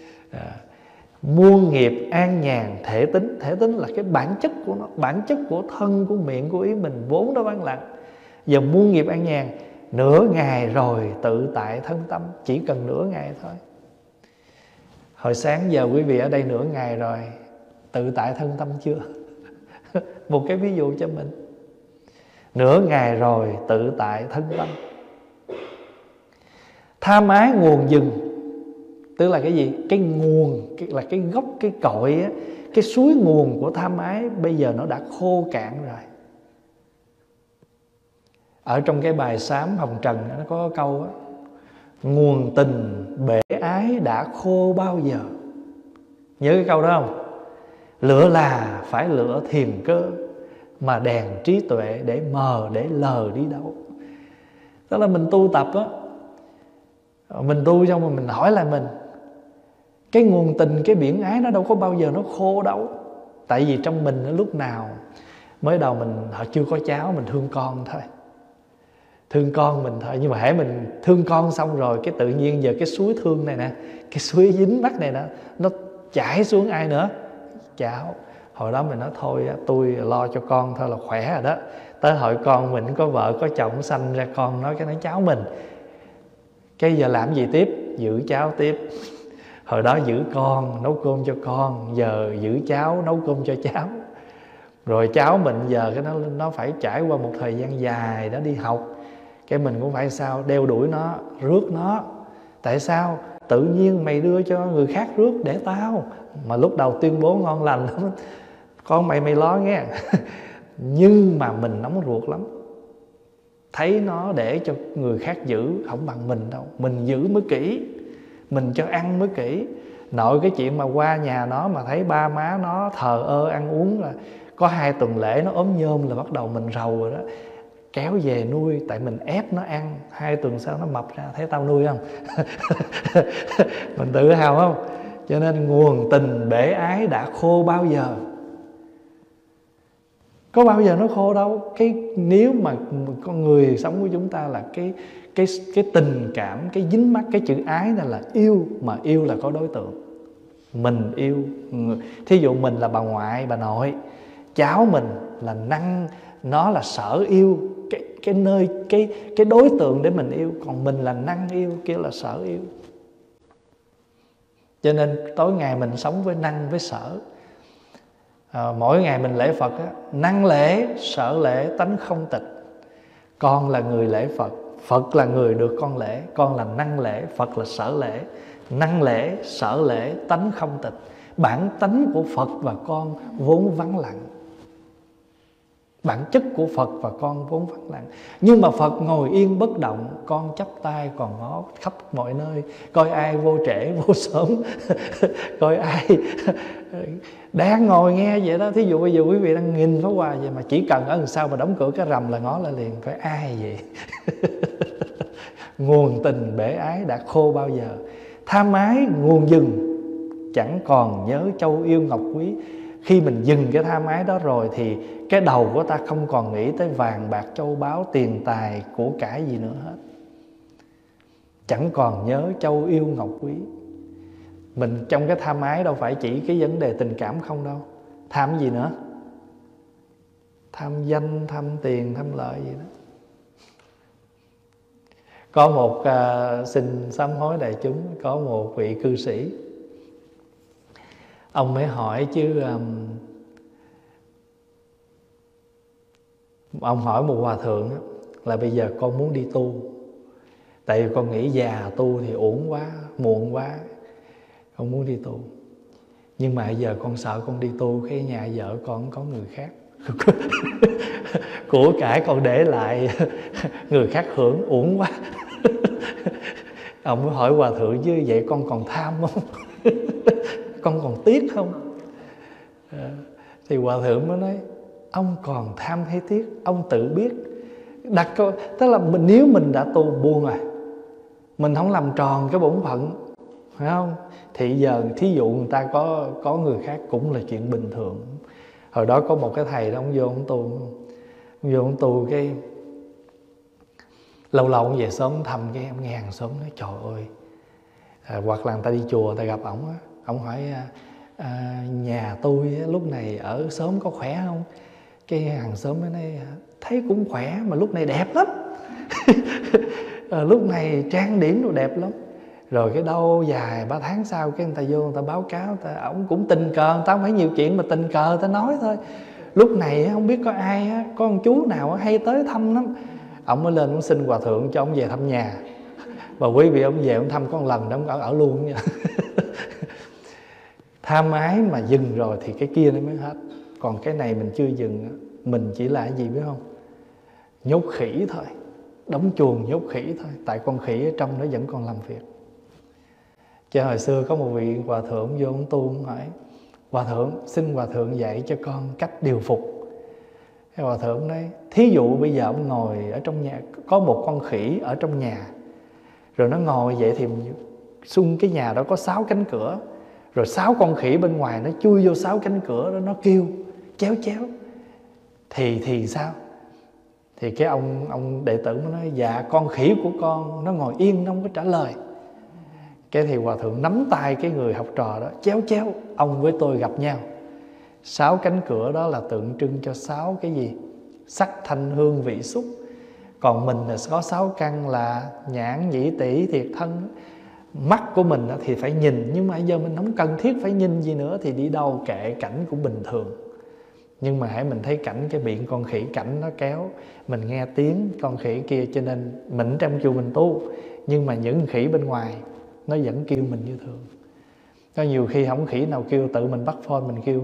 Muôn nghiệp an nhàn thể tính. Thể tính là cái bản chất của nó, bản chất của thân, của miệng, của ý mình vốn đó vắng lặng. Giờ muôn nghiệp an nhàn, nửa ngày rồi tự tại thân tâm. Chỉ cần nửa ngày thôi. Hồi sáng giờ quý vị ở đây nửa ngày rồi, tự tại thân tâm chưa? Một cái ví dụ cho mình. Nửa ngày rồi tự tại thân tâm. Tham ái nguồn dừng. Tức là cái gì? Cái nguồn, là cái gốc, cái cội á, cái suối nguồn của tham ái bây giờ nó đã khô cạn rồi. Ở trong cái bài Sám Hồng Trần nó có câu á: nguồn tình bể ái đã khô bao giờ. Nhớ cái câu đó không? Lửa là phải lửa thiền cơ, mà đèn trí tuệ để mờ để lờ đi đâu. Tức là mình tu tập á, mình tu xong rồi mình hỏi lại mình, cái nguồn tình, cái biển ái nó đâu có bao giờ nó khô đâu. Tại vì trong mình lúc nào mới đầu mình họ chưa có cháu, mình thương con thôi, thương con mình thôi. Nhưng mà hễ mình thương con xong rồi, cái tự nhiên giờ cái suối thương này nè, cái suối dính mắt này nè, nó chảy xuống ai nữa? Cháu. Hồi đó mình nói thôi tôi lo cho con thôi là khỏe rồi đó. Tới hồi con mình có vợ có chồng sanh ra con nói cái nói cháu mình, cái giờ làm gì tiếp? Giữ cháu tiếp. Hồi đó giữ con, nấu cơm cho con, giờ giữ cháu, nấu cơm cho cháu. Rồi cháu mình giờ cái nó phải trải qua một thời gian dài đã đi học, cái mình cũng phải sao đeo đuổi nó, rước nó. Tại sao? Tự nhiên mày đưa cho người khác rước để tao. Mà lúc đầu tuyên bố ngon lành lắm, con mày lo nghe. Nhưng mà mình nóng ruột lắm, thấy nó để cho người khác giữ không bằng mình đâu. Mình giữ mới kỹ, mình cho ăn mới kỹ. Nội cái chuyện mà qua nhà nó mà thấy ba má nó thờ ơ ăn uống, là có 2 tuần lễ nó ốm nhôm là bắt đầu mình rầu rồi đó. Kéo về nuôi, tại mình ép nó ăn. 2 tuần sau nó mập ra, thấy tao nuôi không? Mình tự hào không? Cho nên nguồn tình bể ái đã khô bao giờ? Có bao giờ nó khô đâu. Nếu mà con người sống của chúng ta là cái tình cảm, cái dính mắc cái chữ ái này là yêu. Mà yêu là có đối tượng. Mình yêu, thí dụ mình là bà ngoại, bà nội, cháu mình là năng, nó là sở yêu, cái đối tượng để mình yêu. Còn mình là năng yêu, kia là sở yêu. Cho nên tối ngày mình sống với năng với sở. Mỗi ngày mình lễ Phật á, năng lễ, sở lễ, tánh không tịch. Con là người lễ Phật, Phật là người được con lễ. Con là năng lễ, Phật là sở lễ. Năng lễ, sở lễ, tánh không tịch. Bản tánh của Phật và con vốn vắng lặng. Bản chất của Phật và con vốn vắng lặng. Nhưng mà Phật ngồi yên bất động, con chắp tay còn ngó khắp mọi nơi, coi ai vô trễ vô sớm. Coi ai đang ngồi nghe vậy đó. Thí dụ bây giờ quý vị đang nhìn pháo hoa vậy, mà chỉ cần ở đằng sau mà đóng cửa cái rầm là ngó lại liền. Phải ai vậy? Nguồn tình bể ái đã khô bao giờ? Tham ái nguồn dừng, chẳng còn nhớ châu yêu ngọc quý. Khi mình dừng cái tham ái đó rồi thì cái đầu của ta không còn nghĩ tới vàng bạc châu báu, tiền tài, của cải gì nữa hết. Chẳng còn nhớ châu yêu ngọc quý. Mình trong cái tham ái đâu phải chỉ cái vấn đề tình cảm không đâu. Tham gì nữa? Tham danh, tham tiền, tham lợi gì đó. Có một xin sám hối đại chúng, có một vị cư sĩ, ông mới hỏi chứ, ông hỏi một hòa thượng là bây giờ con muốn đi tu, tại vì con nghĩ già tu thì uổng quá, muộn quá, con muốn đi tu. Nhưng mà bây giờ con sợ con đi tu cái nhà vợ con có người khác. Của cải con để lại người khác hưởng, uổng quá. Ông mới hỏi hòa thượng chứ vậy con còn tham không? Con còn tiếc không? Thì hòa thượng mới nói ông còn tham hay tiếc, ông tự biết. Đặt câu, tức là nếu mình đã tu buông rồi, mình không làm tròn cái bổn phận, phải không? Thì giờ thí dụ người ta có người khác cũng là chuyện bình thường. Hồi đó có một cái thầy đó, ông vô ông tu cái lâu lâu ông về sớm thăm, cái ông nghe hàng xóm nói trời ơi, hoặc là người ta đi chùa người ta gặp ổng á, ổng hỏi nhà tôi lúc này ở xóm có khỏe không? Cái hàng xóm mới nói thấy cũng khỏe mà lúc này đẹp lắm. Lúc này trang điểm đồ đẹp lắm. Rồi cái đâu dài 3 tháng sau cái người ta vô người ta báo cáo, ổng cũng tình cờ, người ta không phải nhiều chuyện mà tình cờ người ta nói thôi. Lúc này không biết có ai, có con chú nào hay tới thăm lắm. Ông mới lên ông xin hòa thượng cho ông về thăm nhà. Và quý vị ông về ông thăm có một lần đó ông ở luôn nha. Tham ái mà dừng rồi thì cái kia nó mới hết. Còn cái này mình chưa dừng, mình chỉ là cái gì biết không? Nhốt khỉ thôi, đóng chuồng nhốt khỉ thôi. Tại con khỉ ở trong nó vẫn còn làm việc. Cho hồi xưa có một vị hòa thượng vô ông tu, ông hỏi hòa thượng, xin hòa thượng dạy cho con cách điều phục. Cái hòa thượng nói thí dụ bây giờ ông ngồi ở trong nhà, có một con khỉ ở trong nhà, rồi nó ngồi vậy thì xung cái nhà đó có 6 cánh cửa, rồi 6 con khỉ bên ngoài nó chui vô 6 cánh cửa đó, nó kêu chéo chéo thì sao? Thì cái ông đệ tử mới nói dạ con khỉ của con nó ngồi yên, nó không có trả lời. Cái thì hòa thượng nắm tay cái người học trò đó, chéo chéo ông với tôi gặp nhau. 6 cánh cửa đó là tượng trưng cho 6 cái gì? Sắc thanh hương vị xúc. Còn mình là có 6 căn là nhãn nhĩ tỷ thiệt thân. Mắt của mình thì phải nhìn, nhưng mà giờ mình không cần thiết phải nhìn gì nữa, thì đi đâu kệ cảnh cũng bình thường. Nhưng mà hãy mình thấy cảnh cái miệng con khỉ cảnh nó kéo, mình nghe tiếng con khỉ kia, cho nên mình trong chùa mình tu, nhưng mà những khỉ bên ngoài nó vẫn kêu mình như thường. Có nhiều khi không khỉ nào kêu, tự mình bắt phone mình kêu.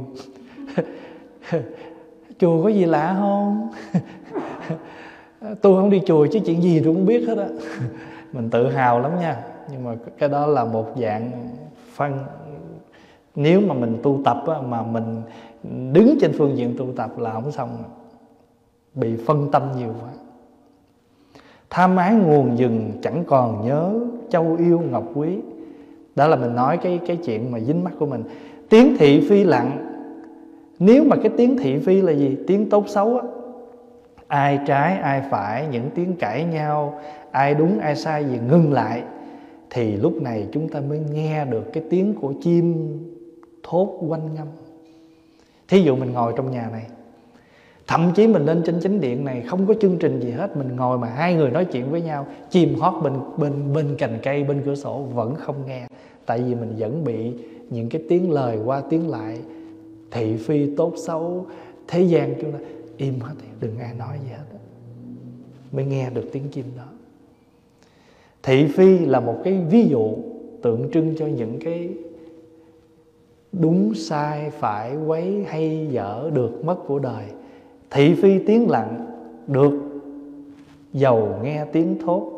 Chùa có gì lạ không? Tôi không đi chùa chứ chuyện gì tôi cũng biết hết á. Mình tự hào lắm nha. Nhưng mà cái đó là một dạng phân. Nếu mà mình tu tập á, mà mình đứng trên phương diện tu tập là không xong, bị phân tâm nhiều quá. Tham ái nguồn rừng chẳng còn nhớ châu yêu ngọc quý. Đó là mình nói cái chuyện mà dính mắt của mình. Tiếng thị phi lặng. Nếu mà cái tiếng thị phi là gì? Tiếng tốt xấu á, ai trái ai phải, những tiếng cãi nhau, ai đúng ai sai gì ngưng lại, thì lúc này chúng ta mới nghe được cái tiếng của chim thốt quanh ngâm. Thí dụ mình ngồi trong nhà này, thậm chí mình lên trên chánh điện này, không có chương trình gì hết, mình ngồi mà hai người nói chuyện với nhau, chim hót bên cành cây, bên cửa sổ vẫn không nghe. Tại vì mình vẫn bị những cái tiếng lời qua tiếng lại, thị phi tốt xấu, thế gian chúng ta im hết, đừng ai nói gì hết, mới nghe được tiếng chim đó. Thị phi là một cái ví dụ tượng trưng cho những cái đúng sai, phải, quấy, hay, dở, được, mất của đời. Thị phi tiếng lặng, được dầu nghe tiếng thốt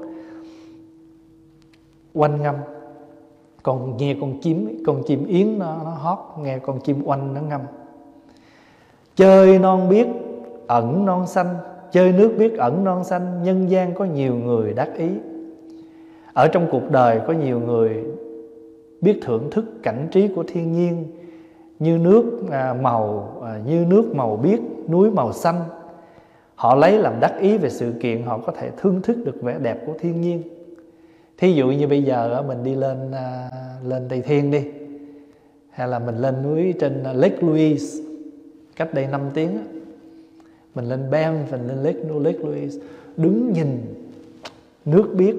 oanh ngâm. Còn nghe con chim yến nó hót, nghe con chim oanh nó ngâm. Chơi non biết ẩn non xanh, chơi nước biết ẩn non xanh, nhân gian có nhiều người đắc ý. Ở trong cuộc đời có nhiều người biết thưởng thức cảnh trí của thiên nhiên, như nước màu biếc, núi màu xanh. Họ lấy làm đắc ý về sự kiện, họ có thể thưởng thức được vẻ đẹp của thiên nhiên. Thí dụ như bây giờ mình đi lên Tây Thiên đi, hay là mình lên núi trên Lake Louise, cách đây 5 tiếng mình lên Banff, mình lên Lake Louise, đứng nhìn nước biếc,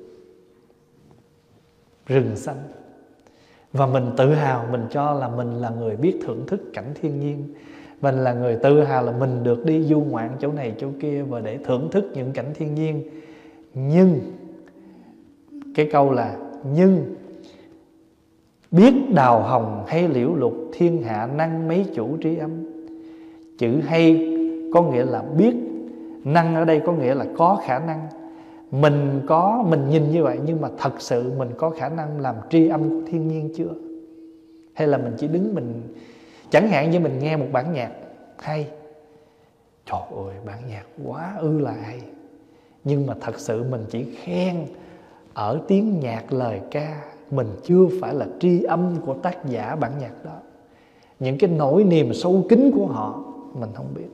rừng xanh, và mình tự hào, mình cho là mình là người biết thưởng thức cảnh thiên nhiên. Mình là người tự hào là mình được đi du ngoạn chỗ này chỗ kia và để thưởng thức những cảnh thiên nhiên. Nhưng cái câu là nhưng biết đào hồng hay liễu lục, thiên hạ năng mấy chủ trí âm. Chữ hay có nghĩa là biết, năng ở đây có nghĩa là có khả năng. Mình nhìn như vậy, nhưng mà thật sự mình có khả năng làm tri âm của thiên nhiên chưa? Hay là mình chỉ đứng mình, chẳng hạn như mình nghe một bản nhạc hay, trời ơi bản nhạc quá là hay, nhưng mà thật sự mình chỉ khen ở tiếng nhạc lời ca, mình chưa phải là tri âm của tác giả bản nhạc đó. Những cái nỗi niềm sâu kín của họ mình không biết,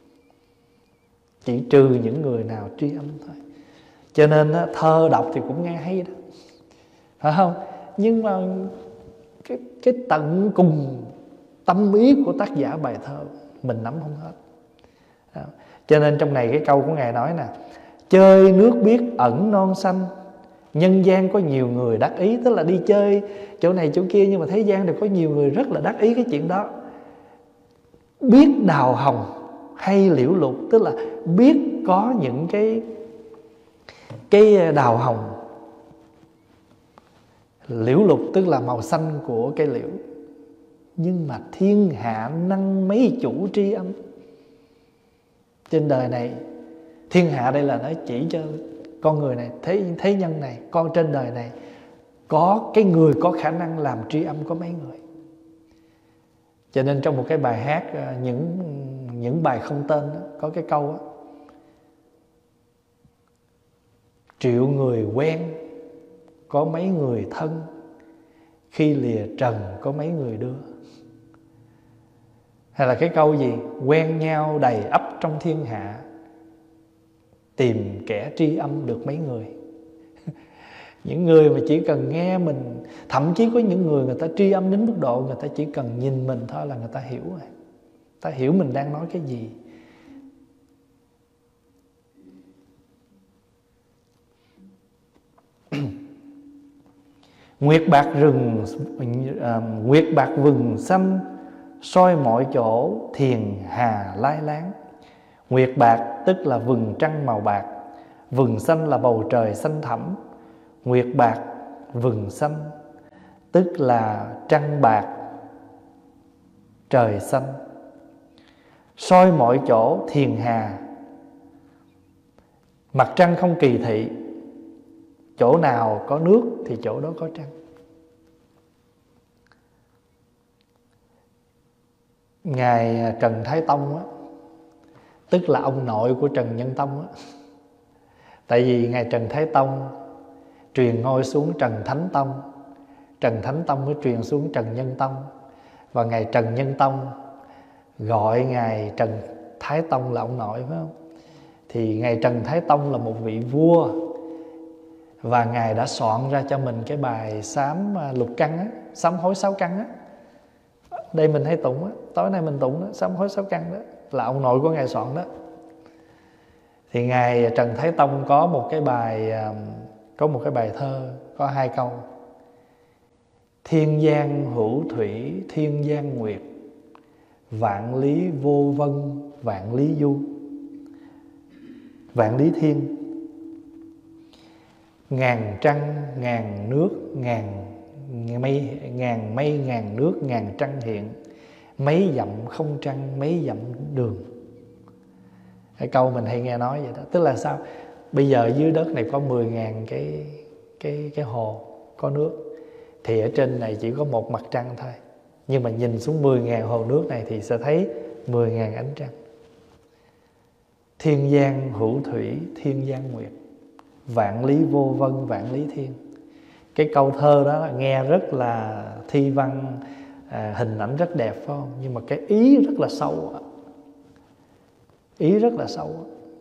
chỉ trừ những người nào tri âm thôi. Cho nên thơ đọc thì cũng nghe hay đó, phải không? Nhưng mà cái tận cùng tâm ý của tác giả bài thơ mình nắm không hết. Cho nên trong này cái câu của Ngài nói nè, chơi nước biết ẩn non xanh, nhân gian có nhiều người đắc ý. Tức là đi chơi chỗ này chỗ kia, nhưng mà thế gian đều có nhiều người rất là đắc ý cái chuyện đó. Biết đào hồng hay liễu lục, tức là biết có những cái đào hồng, liễu lục tức là màu xanh của cây liễu. Nhưng mà thiên hạ năng mấy chủ tri âm. Trên đời này, thiên hạ đây là nó chỉ cho con người này, thế nhân này, con trên đời này, có cái người có khả năng làm tri âm có mấy người. Cho nên trong một cái bài hát, những bài không tên đó, có cái câu đó, triệu người quen có mấy người thân, khi lìa trần có mấy người đưa. Hay là cái câu gì, quen nhau đầy ắp trong thiên hạ, tìm kẻ tri âm được mấy người. Những người mà chỉ cần nghe mình, thậm chí có những người ta tri âm đến mức độ người ta chỉ cần nhìn mình thôi là người ta hiểu rồi, ta hiểu mình đang nói cái gì. Nguyệt bạc vừng xanh, soi mọi chỗ thiền hà lai láng. Nguyệt bạc tức là vầng trăng màu bạc, vầng xanh là bầu trời xanh thẳm. Nguyệt bạc vầng xanh tức là trăng bạc trời xanh. Soi mọi chỗ thiền hà, mặt trăng không kỳ thị, chỗ nào có nước thì chỗ đó có trăng. Ngài Trần Thái Tông á, tức là ông nội của Trần Nhân Tông á. Tại vì Ngài Trần Thái Tông truyền ngôi xuống Trần Thánh Tông, Trần Thánh Tông mới truyền xuống Trần Nhân Tông, và Ngài Trần Nhân Tông gọi Ngài Trần Thái Tông là ông nội, phải không? Thì Ngài Trần Thái Tông là một vị vua, và Ngài đã soạn ra cho mình cái bài sám lục căn á, sám hối 6 căn á. Đây mình hay tụng á, tối nay mình tụng đó, sám hối 6 căn đó, là ông nội của Ngài soạn đó. Thì Ngài Trần Thái Tông có một cái bài thơ có 2 câu: thiên giang hữu thủy, thiên giang nguyệt, vạn lý vô vân, vạn lý du. Vạn lý thiên, ngàn trăng ngàn nước, ngàn mây ngàn nước, ngàn trăng hiện, mấy dặm không trăng, mấy dặm đường. Cái câu mình hay nghe nói vậy đó. Tức là sao? Bây giờ dưới đất này có 10.000 cái hồ có nước, thì ở trên này chỉ có một mặt trăng thôi. Nhưng mà nhìn xuống 10.000 hồ nước này thì sẽ thấy 10.000 ánh trăng. Thiên giang hữu thủy, thiên giang nguyệt, vạn lý vô vân, vạn lý thiên. Cái câu thơ đó nghe rất là thi văn, hình ảnh rất đẹp, phải không? Nhưng mà cái ý rất là sâu. Ý rất là sâu.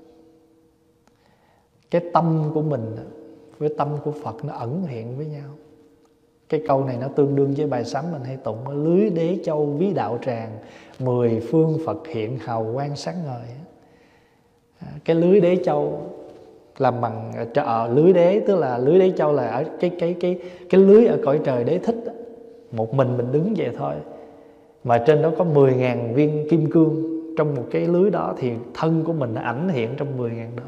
Cái tâm của mình với tâm của Phật nó ẩn hiện với nhau. Cái câu này nó tương đương với bài sám mình hay tụng: lưới đế châu ví đạo tràng, 10 phương Phật hiện hào quang sáng ngời. Cái lưới đế châu làm bằng lưới đế, tức là lưới đế châu là ở cái lưới ở cõi trời đế thích đó. Một mình đứng vậy thôi, mà trên đó có 10.000 viên kim cương trong một cái lưới đó, thì thân của mình nó ảnh hiện trong 10.000 đó.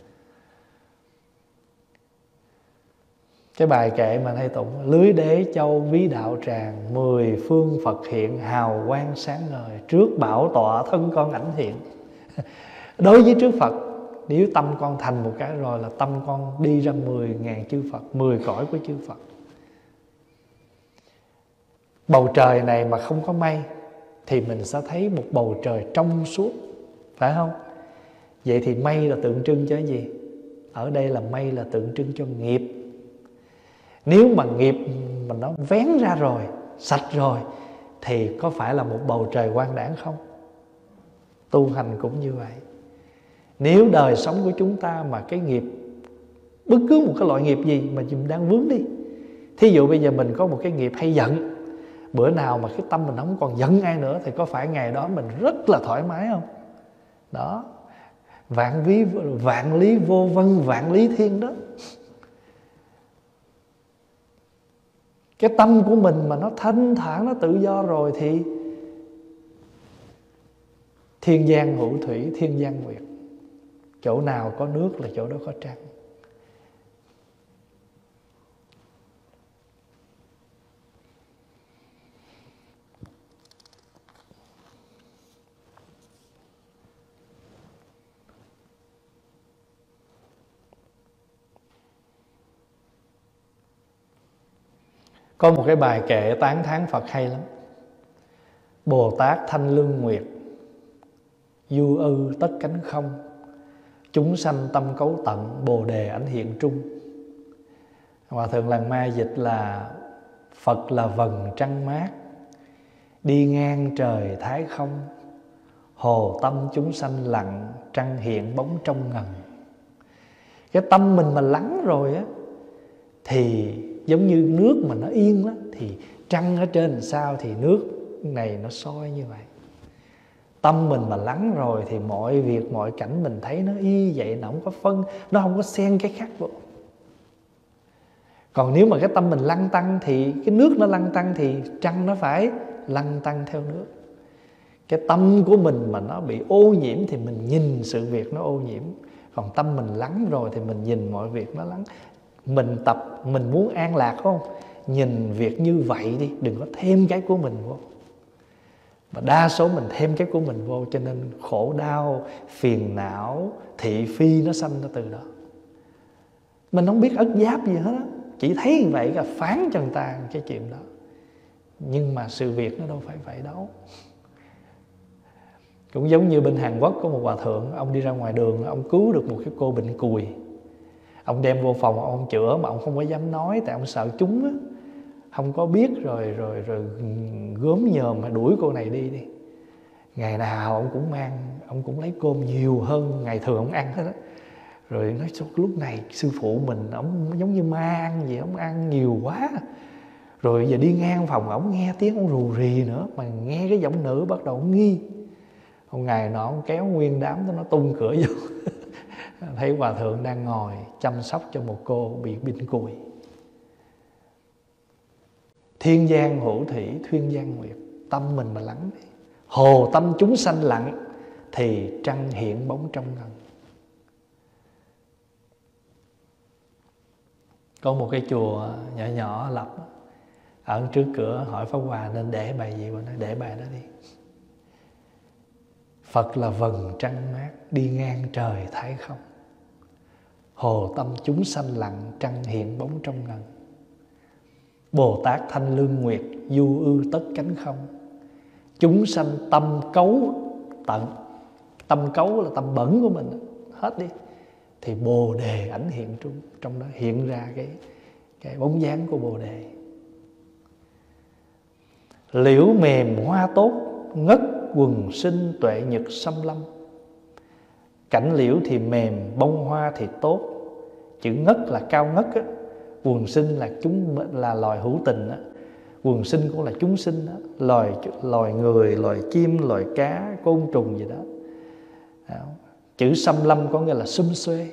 Cái bài kệ mà hay tụng: lưới đế châu ví đạo tràng, 10 phương Phật hiện hào quang sáng ngời, trước bảo tọa thân con ảnh hiện. Đối với trước Phật, nếu tâm con thành một cái rồi là tâm con đi ra 10.000 chư Phật, 10 cõi của chư Phật. Bầu trời này mà không có mây thì mình sẽ thấy một bầu trời trong suốt, phải không? Vậy thì mây là tượng trưng cho cái gì? Ở đây là mây là tượng trưng cho nghiệp. Nếu mà nghiệp mà nó vén ra rồi, sạch rồi, thì có phải là một bầu trời quang đãng không? Tu hành cũng như vậy. Nếu đời sống của chúng ta mà cái nghiệp, bất cứ một cái loại nghiệp gì mà chúng đang vướng đi, thí dụ bây giờ mình có một cái nghiệp hay giận, bữa nào mà cái tâm mình không còn giận ai nữa, thì có phải ngày đó mình rất là thoải mái không? Đó, vạn lý vô vân, vạn lý thiên đó. Cái tâm của mình mà nó thanh thản, nó tự do rồi thì thiên giang hữu thủy, thiên giang nguyệt, chỗ nào có nước là chỗ đó có trăng. Có một cái bài kệ tán thán Phật hay lắm: Bồ Tát thanh lương nguyệt, du ư tất cánh không, chúng sanh tâm cấu tận, bồ đề ảnh hiện trung. Hòa thượng Làng Ma dịch là: Phật là vầng trăng mát, đi ngang trời thái không, hồ tâm chúng sanh lặng, trăng hiện bóng trong ngần. Cái tâm mình mà lắng rồi á, thì giống như nước mà nó yên đó, thì trăng ở trên làm sao thì nước này nó soi như vậy. Tâm mình mà lắng rồi thì mọi việc mọi cảnh mình thấy nó y vậy, nó không có phân, nó không có xen cái khác vô. Còn nếu mà cái tâm mình lăn tăng thì cái nước nó lăn tăng, thì trăng nó phải lăn tăng theo nước. Cái tâm của mình mà nó bị ô nhiễm thì mình nhìn sự việc nó ô nhiễm. Còn tâm mình lắng rồi thì mình nhìn mọi việc nó lắng. Mình muốn an lạc không? Nhìn việc như vậy đi, đừng có thêm cái của mình vô. Mà đa số mình thêm cái của mình vô, cho nên khổ đau, phiền não, thị phi nó sanh ra từ đó. Mình không biết ất giáp gì hết á, chỉ thấy như vậy là phán cho người ta cái chuyện đó. Nhưng mà sự việc nó đâu phải vậy đâu. Cũng giống như bên Hàn Quốc có một hòa thượng, ông đi ra ngoài đường, ông cứu được một cái cô bệnh cùi. Ông đem vô phòng ông chữa, mà ông không có dám nói, tại ông sợ chúng á không có biết, rồi gớm nhờm mà đuổi cô này đi. Ngày nào ông cũng mang, ông cũng lấy cơm nhiều hơn ngày thường ông ăn hết á. Rồi nói lúc này sư phụ mình, ông giống như ma ăn gì, ông ăn nhiều quá. Rồi giờ đi ngang phòng ông nghe tiếng ông rù rì nữa, mà nghe cái giọng nữ bắt đầu ông nghi. Một ngày nọ ông kéo nguyên đám nó tung cửa vô thấy hòa thượng đang ngồi chăm sóc cho một cô bị bệnh cùi. Thiên giang hữu thủy, thuyên giang nguyệt. Tâm mình mà lắng đi, hồ tâm chúng sanh lặng, thì trăng hiện bóng trong ngần. Có một cái chùa nhỏ nhỏ lập ở trước cửa, hỏi Pháp Hòa nên để bài gì, mà nói để bài đó đi. Phật là vầng trăng mát, đi ngang trời thái không. Hồ tâm chúng sanh lặng, trăng hiện bóng trong ngần. Bồ Tát thanh lương nguyệt, du ư tất cánh không. Chúng sanh tâm cấu tận. Tâm cấu là tâm bẩn của mình, hết đi. Thì Bồ Đề ảnh hiện trong đó, hiện ra cái bóng dáng của Bồ Đề. Liễu mềm hoa tốt, ngất quần sinh tuệ nhật xâm lâm. Cảnh liễu thì mềm, bông hoa thì tốt. Chữ ngất là cao ngất á, quần sinh là loài hữu tình á, quần sinh cũng là chúng sinh á, loài người, loài chim, loài cá, côn trùng gì đó. Chữ xâm lâm có nghĩa là xum xuê.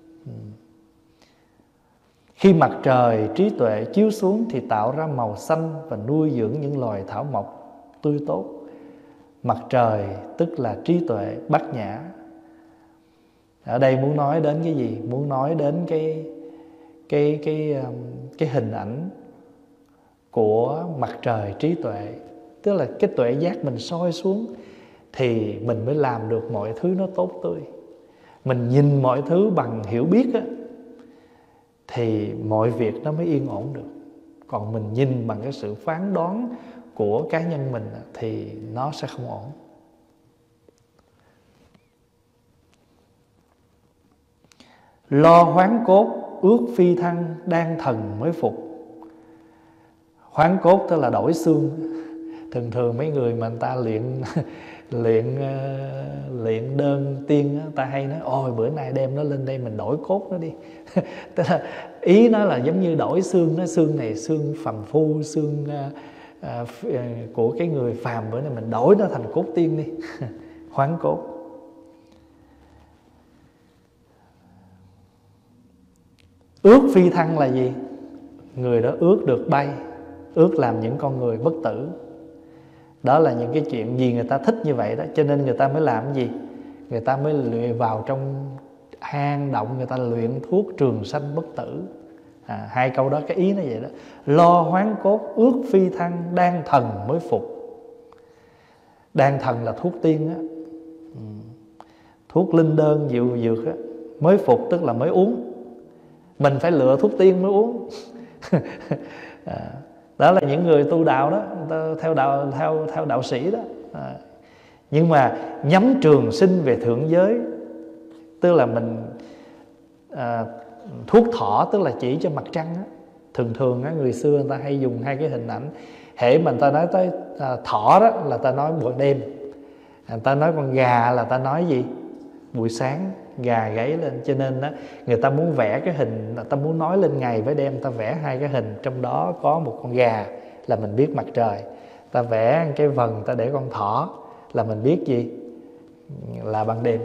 Khi mặt trời trí tuệ chiếu xuống thì tạo ra màu xanh và nuôi dưỡng những loài thảo mộc tươi tốt. Mặt trời tức là trí tuệ bát nhã. Ở đây muốn nói đến cái gì? Muốn nói đến cái hình ảnh của mặt trời trí tuệ, tức là cái tuệ giác mình soi xuống thì mình mới làm được mọi thứ nó tốt tươi. Mình nhìn mọi thứ bằng hiểu biết á, thì mọi việc nó mới yên ổn được. Còn mình nhìn bằng cái sự phán đoán của cá nhân mình thì nó sẽ không ổn. Lo hoán cốt, ước phi thăng, đan thần mới phục. Hoán cốt tức là đổi xương. Thường mấy người mà người ta luyện đơn tiên á, ta hay nói ôi bữa nay đem nó lên đây mình đổi cốt nó đi. Tức là ý nó là giống như đổi xương, nó xương này xương phàm phu, xương của cái người phàm, bữa nay mình đổi nó thành cốt tiên đi. Hoán cốt. Ước phi thăng là gì? Người đó ước được bay, ước làm những con người bất tử. Đó là những cái chuyện gì người ta thích như vậy đó, cho nên người ta mới làm cái gì? Người ta mới luyện vào trong hang động, người ta luyện thuốc trường sanh bất tử. Hai câu đó cái ý nó vậy đó. Lo hoán cốt, ước phi thăng, đan thần mới phục. Đan thần là thuốc tiên á, thuốc linh đơn dịu dược á. Mới phục tức là mới uống. Mình phải lựa thuốc tiên mới uống. Đó là những người tu đạo đó, theo đạo sĩ đó. Nhưng mà nhắm trường sinh về thượng giới, tức là mình thuốc thỏ tức là chỉ cho mặt trăng á. Thường á, người xưa người ta hay dùng hai cái hình ảnh. Hễ mà người ta nói tới thỏ đó là ta nói buổi đêm, người ta nói con gà là ta nói gì? Buổi sáng gà gáy lên. Cho nên á, người ta muốn vẽ cái hình, ta muốn nói lên ngày với đêm, ta vẽ hai cái hình, trong đó có một con gà là mình biết mặt trời, ta vẽ cái vần ta để con thỏ là mình biết gì? Là ban đêm.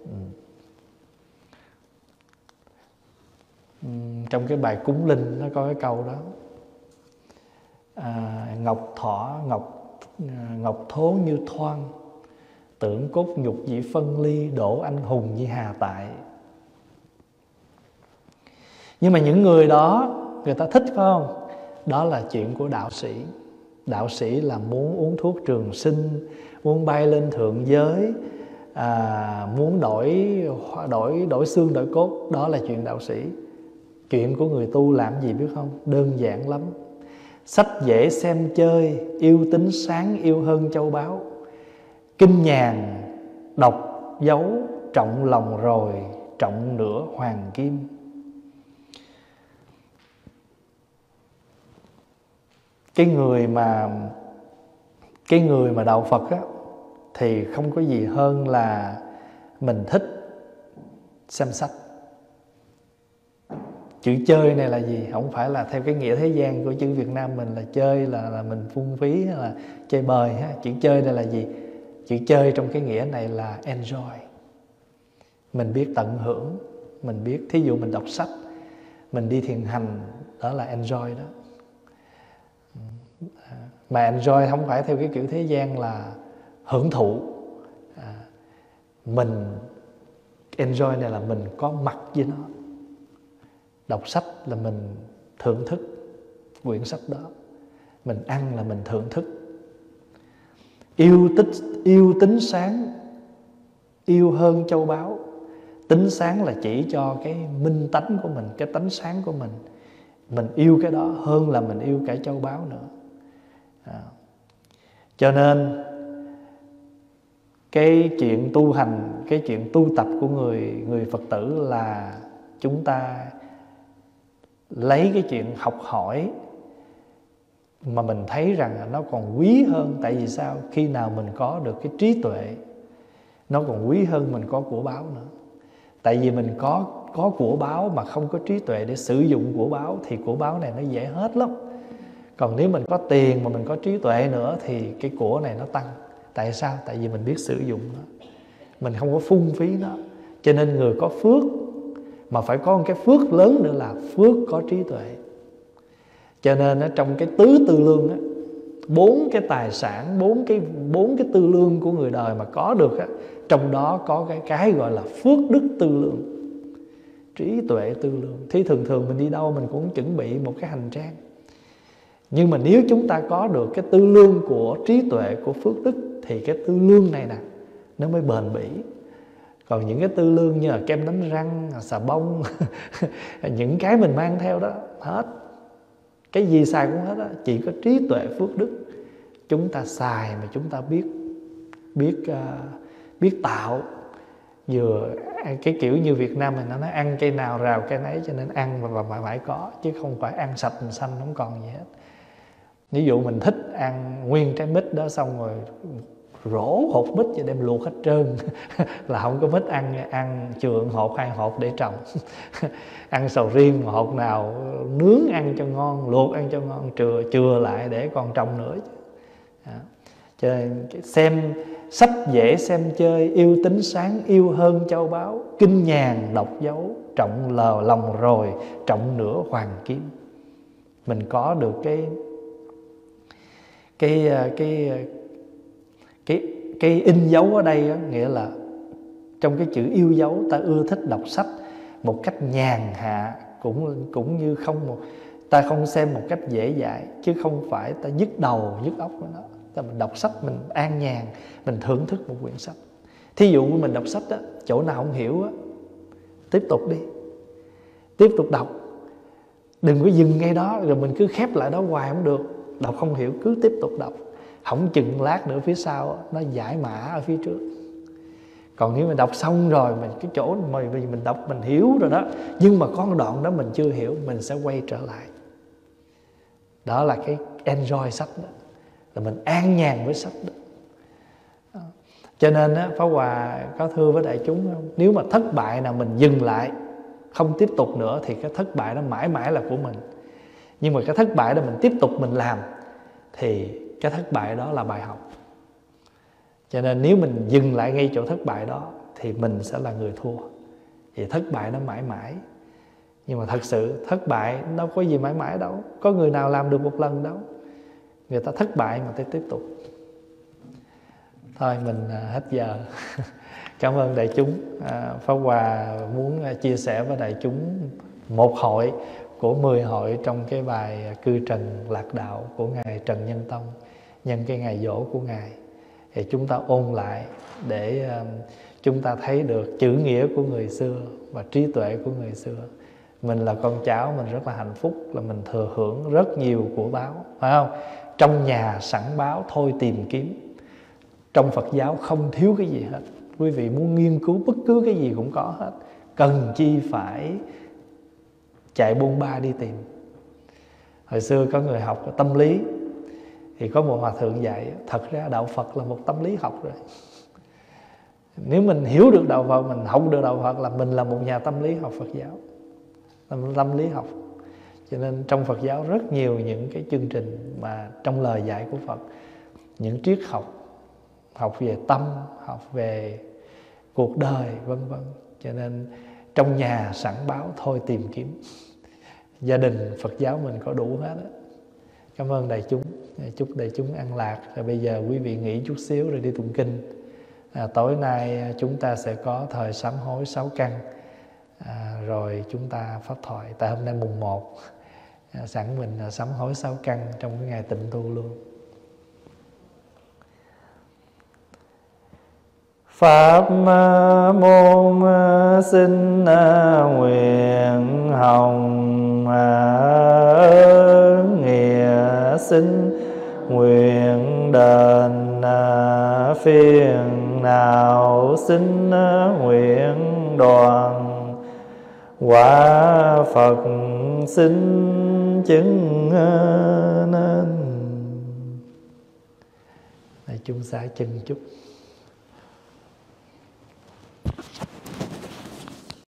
Trong cái bài cúng linh nó có cái câu đó, ngọc thỏ ngọc thố như thoan, Tưởng cốt nhục dĩ phân ly, đổ anh hùng như hà tại. Nhưng mà những người đó người ta thích phải không? Đó là chuyện của đạo sĩ. Đạo sĩ là muốn uống thuốc trường sinh, muốn bay lên thượng giới, muốn đổi xương đổi cốt. Đó là chuyện đạo sĩ. Chuyện của người tu làm gì biết không? Đơn giản lắm. Sách dễ xem chơi, yêu tính sáng yêu hơn châu báu. Kinh nhàn đọc dấu, trọng lòng rồi trọng nửa hoàng kim. Cái người mà đạo Phật á, thì không có gì hơn là mình thích xem sách. Chữ chơi này là gì? Không phải là theo cái nghĩa thế gian của chữ Việt Nam mình là chơi là mình phung phí hay là chơi bời ha. Chữ chơi đây là gì? Chữ chơi trong cái nghĩa này là enjoy. Mình biết tận hưởng, mình biết, thí dụ mình đọc sách, mình đi thiền hành, đó là enjoy đó. Mà enjoy không phải theo cái kiểu thế gian là hưởng thụ. Mình enjoy này là mình có mặt với nó. Đọc sách là mình thưởng thức quyển sách đó. Mình ăn là mình thưởng thức. Yêu tính sáng, yêu hơn châu báu. Tính sáng là chỉ cho cái minh tánh của mình, cái tánh sáng của mình. Mình yêu cái đó hơn là mình yêu cả châu báu nữa. Cho nên cái chuyện tu hành, cái chuyện tu tập của người Phật tử là chúng ta lấy cái chuyện học hỏi mà mình thấy rằng nó còn quý hơn. Tại vì sao? Khi nào mình có được cái trí tuệ, nó còn quý hơn mình có của báo nữa. Tại vì mình có của báo mà không có trí tuệ để sử dụng của báo thì của báo này nó dễ hết lắm. Còn nếu mình có tiền mà mình có trí tuệ nữa thì cái của này nó tăng. Tại sao? Tại vì mình biết sử dụng nó, mình không có phung phí nó. Cho nên người có phước mà phải có một cái phước lớn nữa là phước có trí tuệ. Cho nên trong cái tứ tư lương á, 4 cái tài sản, 4 cái tư lương của người đời mà có được á, trong đó có cái gọi là phước đức tư lương, trí tuệ tư lương. Thì thường mình đi đâu mình cũng chuẩn bị một cái hành trang. Nhưng mà nếu chúng ta có được cái tư lương của trí tuệ, của phước đức thì cái tư lương này nè nó mới bền bỉ. Còn những cái tư lương như là kem đánh răng, xà bông những cái mình mang theo đó hết, cái gì xài cũng hết đó. Chỉ có trí tuệ phước đức chúng ta xài mà chúng ta biết tạo. Vừa cái kiểu như Việt Nam mình nó nói ăn cây nào rào cây nấy, cho nên ăn và phải có, chứ không phải ăn sạch xanh không còn gì hết. Ví dụ mình thích ăn nguyên trái mít đó, xong rồi rổ hột mít và đem luộc hết trơn là không có mít ăn chừa hột 2 hột để trồng ăn sầu riêng mà hột nào nướng ăn cho ngon, luộc ăn cho ngon, chừa lại để còn trồng nữa. Cho nên xem sách dễ xem chơi, yêu tính sáng yêu hơn châu báu. Kinh nhàn đọc dấu, trọng lòng rồi trọng nửa hoàng kim. Mình có được cái in dấu ở đây đó, nghĩa là trong cái chữ yêu dấu, ta ưa thích đọc sách một cách nhàn hạ, cũng như ta không xem một cách dễ dãi, chứ không phải ta nhức đầu nhức óc với nó. Mình đọc sách mình an nhàn, mình thưởng thức một quyển sách. Thí dụ như mình đọc sách đó, chỗ nào không hiểu á, tiếp tục đi, tiếp tục đọc, đừng có dừng ngay đó rồi mình cứ khép lại đó hoài không được. Đọc không hiểu cứ tiếp tục đọc, không chừng lát nữa phía sau nó giải mã ở phía trước. Còn nếu mình đọc xong rồi, mình cái chỗ mà mình đọc mình hiểu rồi đó, nhưng mà có một đoạn đó mình chưa hiểu, mình sẽ quay trở lại. Đó là cái enjoy sách đó, là mình an nhàn với sách đó. Cho nên á, Pháp Hòa có thưa với đại chúng không? Nếu mà thất bại nào mình dừng lại, không tiếp tục nữa, thì cái thất bại đó mãi mãi là của mình. Nhưng mà cái thất bại đó mình tiếp tục mình làm, thì cái thất bại đó là bài học. Cho nên nếu mình dừng lại ngay chỗ thất bại đó thì mình sẽ là người thua. Thì thất bại nó mãi mãi. Nhưng mà thật sự thất bại đâu có gì mãi mãi đâu. Có người nào làm được một lần đâu. Người ta thất bại mà ta tiếp tục. Thôi mình hết giờ. Cảm ơn đại chúng. Pháp Hòa muốn chia sẻ với đại chúng một hội của 10 hội trong cái bài Cư Trần Lạc Đạo của Ngài Trần Nhân Tông nhân cái ngày giỗ của Ngài. Thì chúng ta ôn lại để chúng ta thấy được chữ nghĩa của người xưa và trí tuệ của người xưa. Mình là con cháu, mình rất là hạnh phúc là mình thừa hưởng rất nhiều của báo, phải không? Trong nhà sẵn báo thôi tìm kiếm. Trong Phật giáo không thiếu cái gì hết. Quý vị muốn nghiên cứu bất cứ cái gì cũng có hết. Cần chi phải chạy bôn ba đi tìm. Hồi xưa có người học tâm lý, thì có một hòa thượng dạy thật ra đạo Phật là một tâm lý học rồi. Nếu mình hiểu được đạo Phật, mình học được đạo Phật là mình là một nhà tâm lý học Phật giáo, tâm lý học. Cho nên trong Phật giáo rất nhiều những cái chương trình mà trong lời dạy của Phật, những triết học, học về tâm, học về cuộc đời, vân vân. Cho nên trong nhà sẵn báo thôi tìm kiếm. Gia đình Phật giáo mình có đủ hết đó. Cảm ơn đại chúng. Chúc đại chúng an lạc. Rồi bây giờ quý vị nghỉ chút xíu rồi đi tụng kinh. Tối nay chúng ta sẽ có thời sám hối 6 căn. Rồi chúng ta pháp thoại. Tại hôm nay mùng 1, sẵn mình sám hối 6 căn trong cái ngày tịnh tu luôn. Pháp môn xin nguyện hồng nghĩa xin nguyện đền phiền nào xin nguyện đoàn quả Phật xin chứng nên. Chúng xá chân chúc.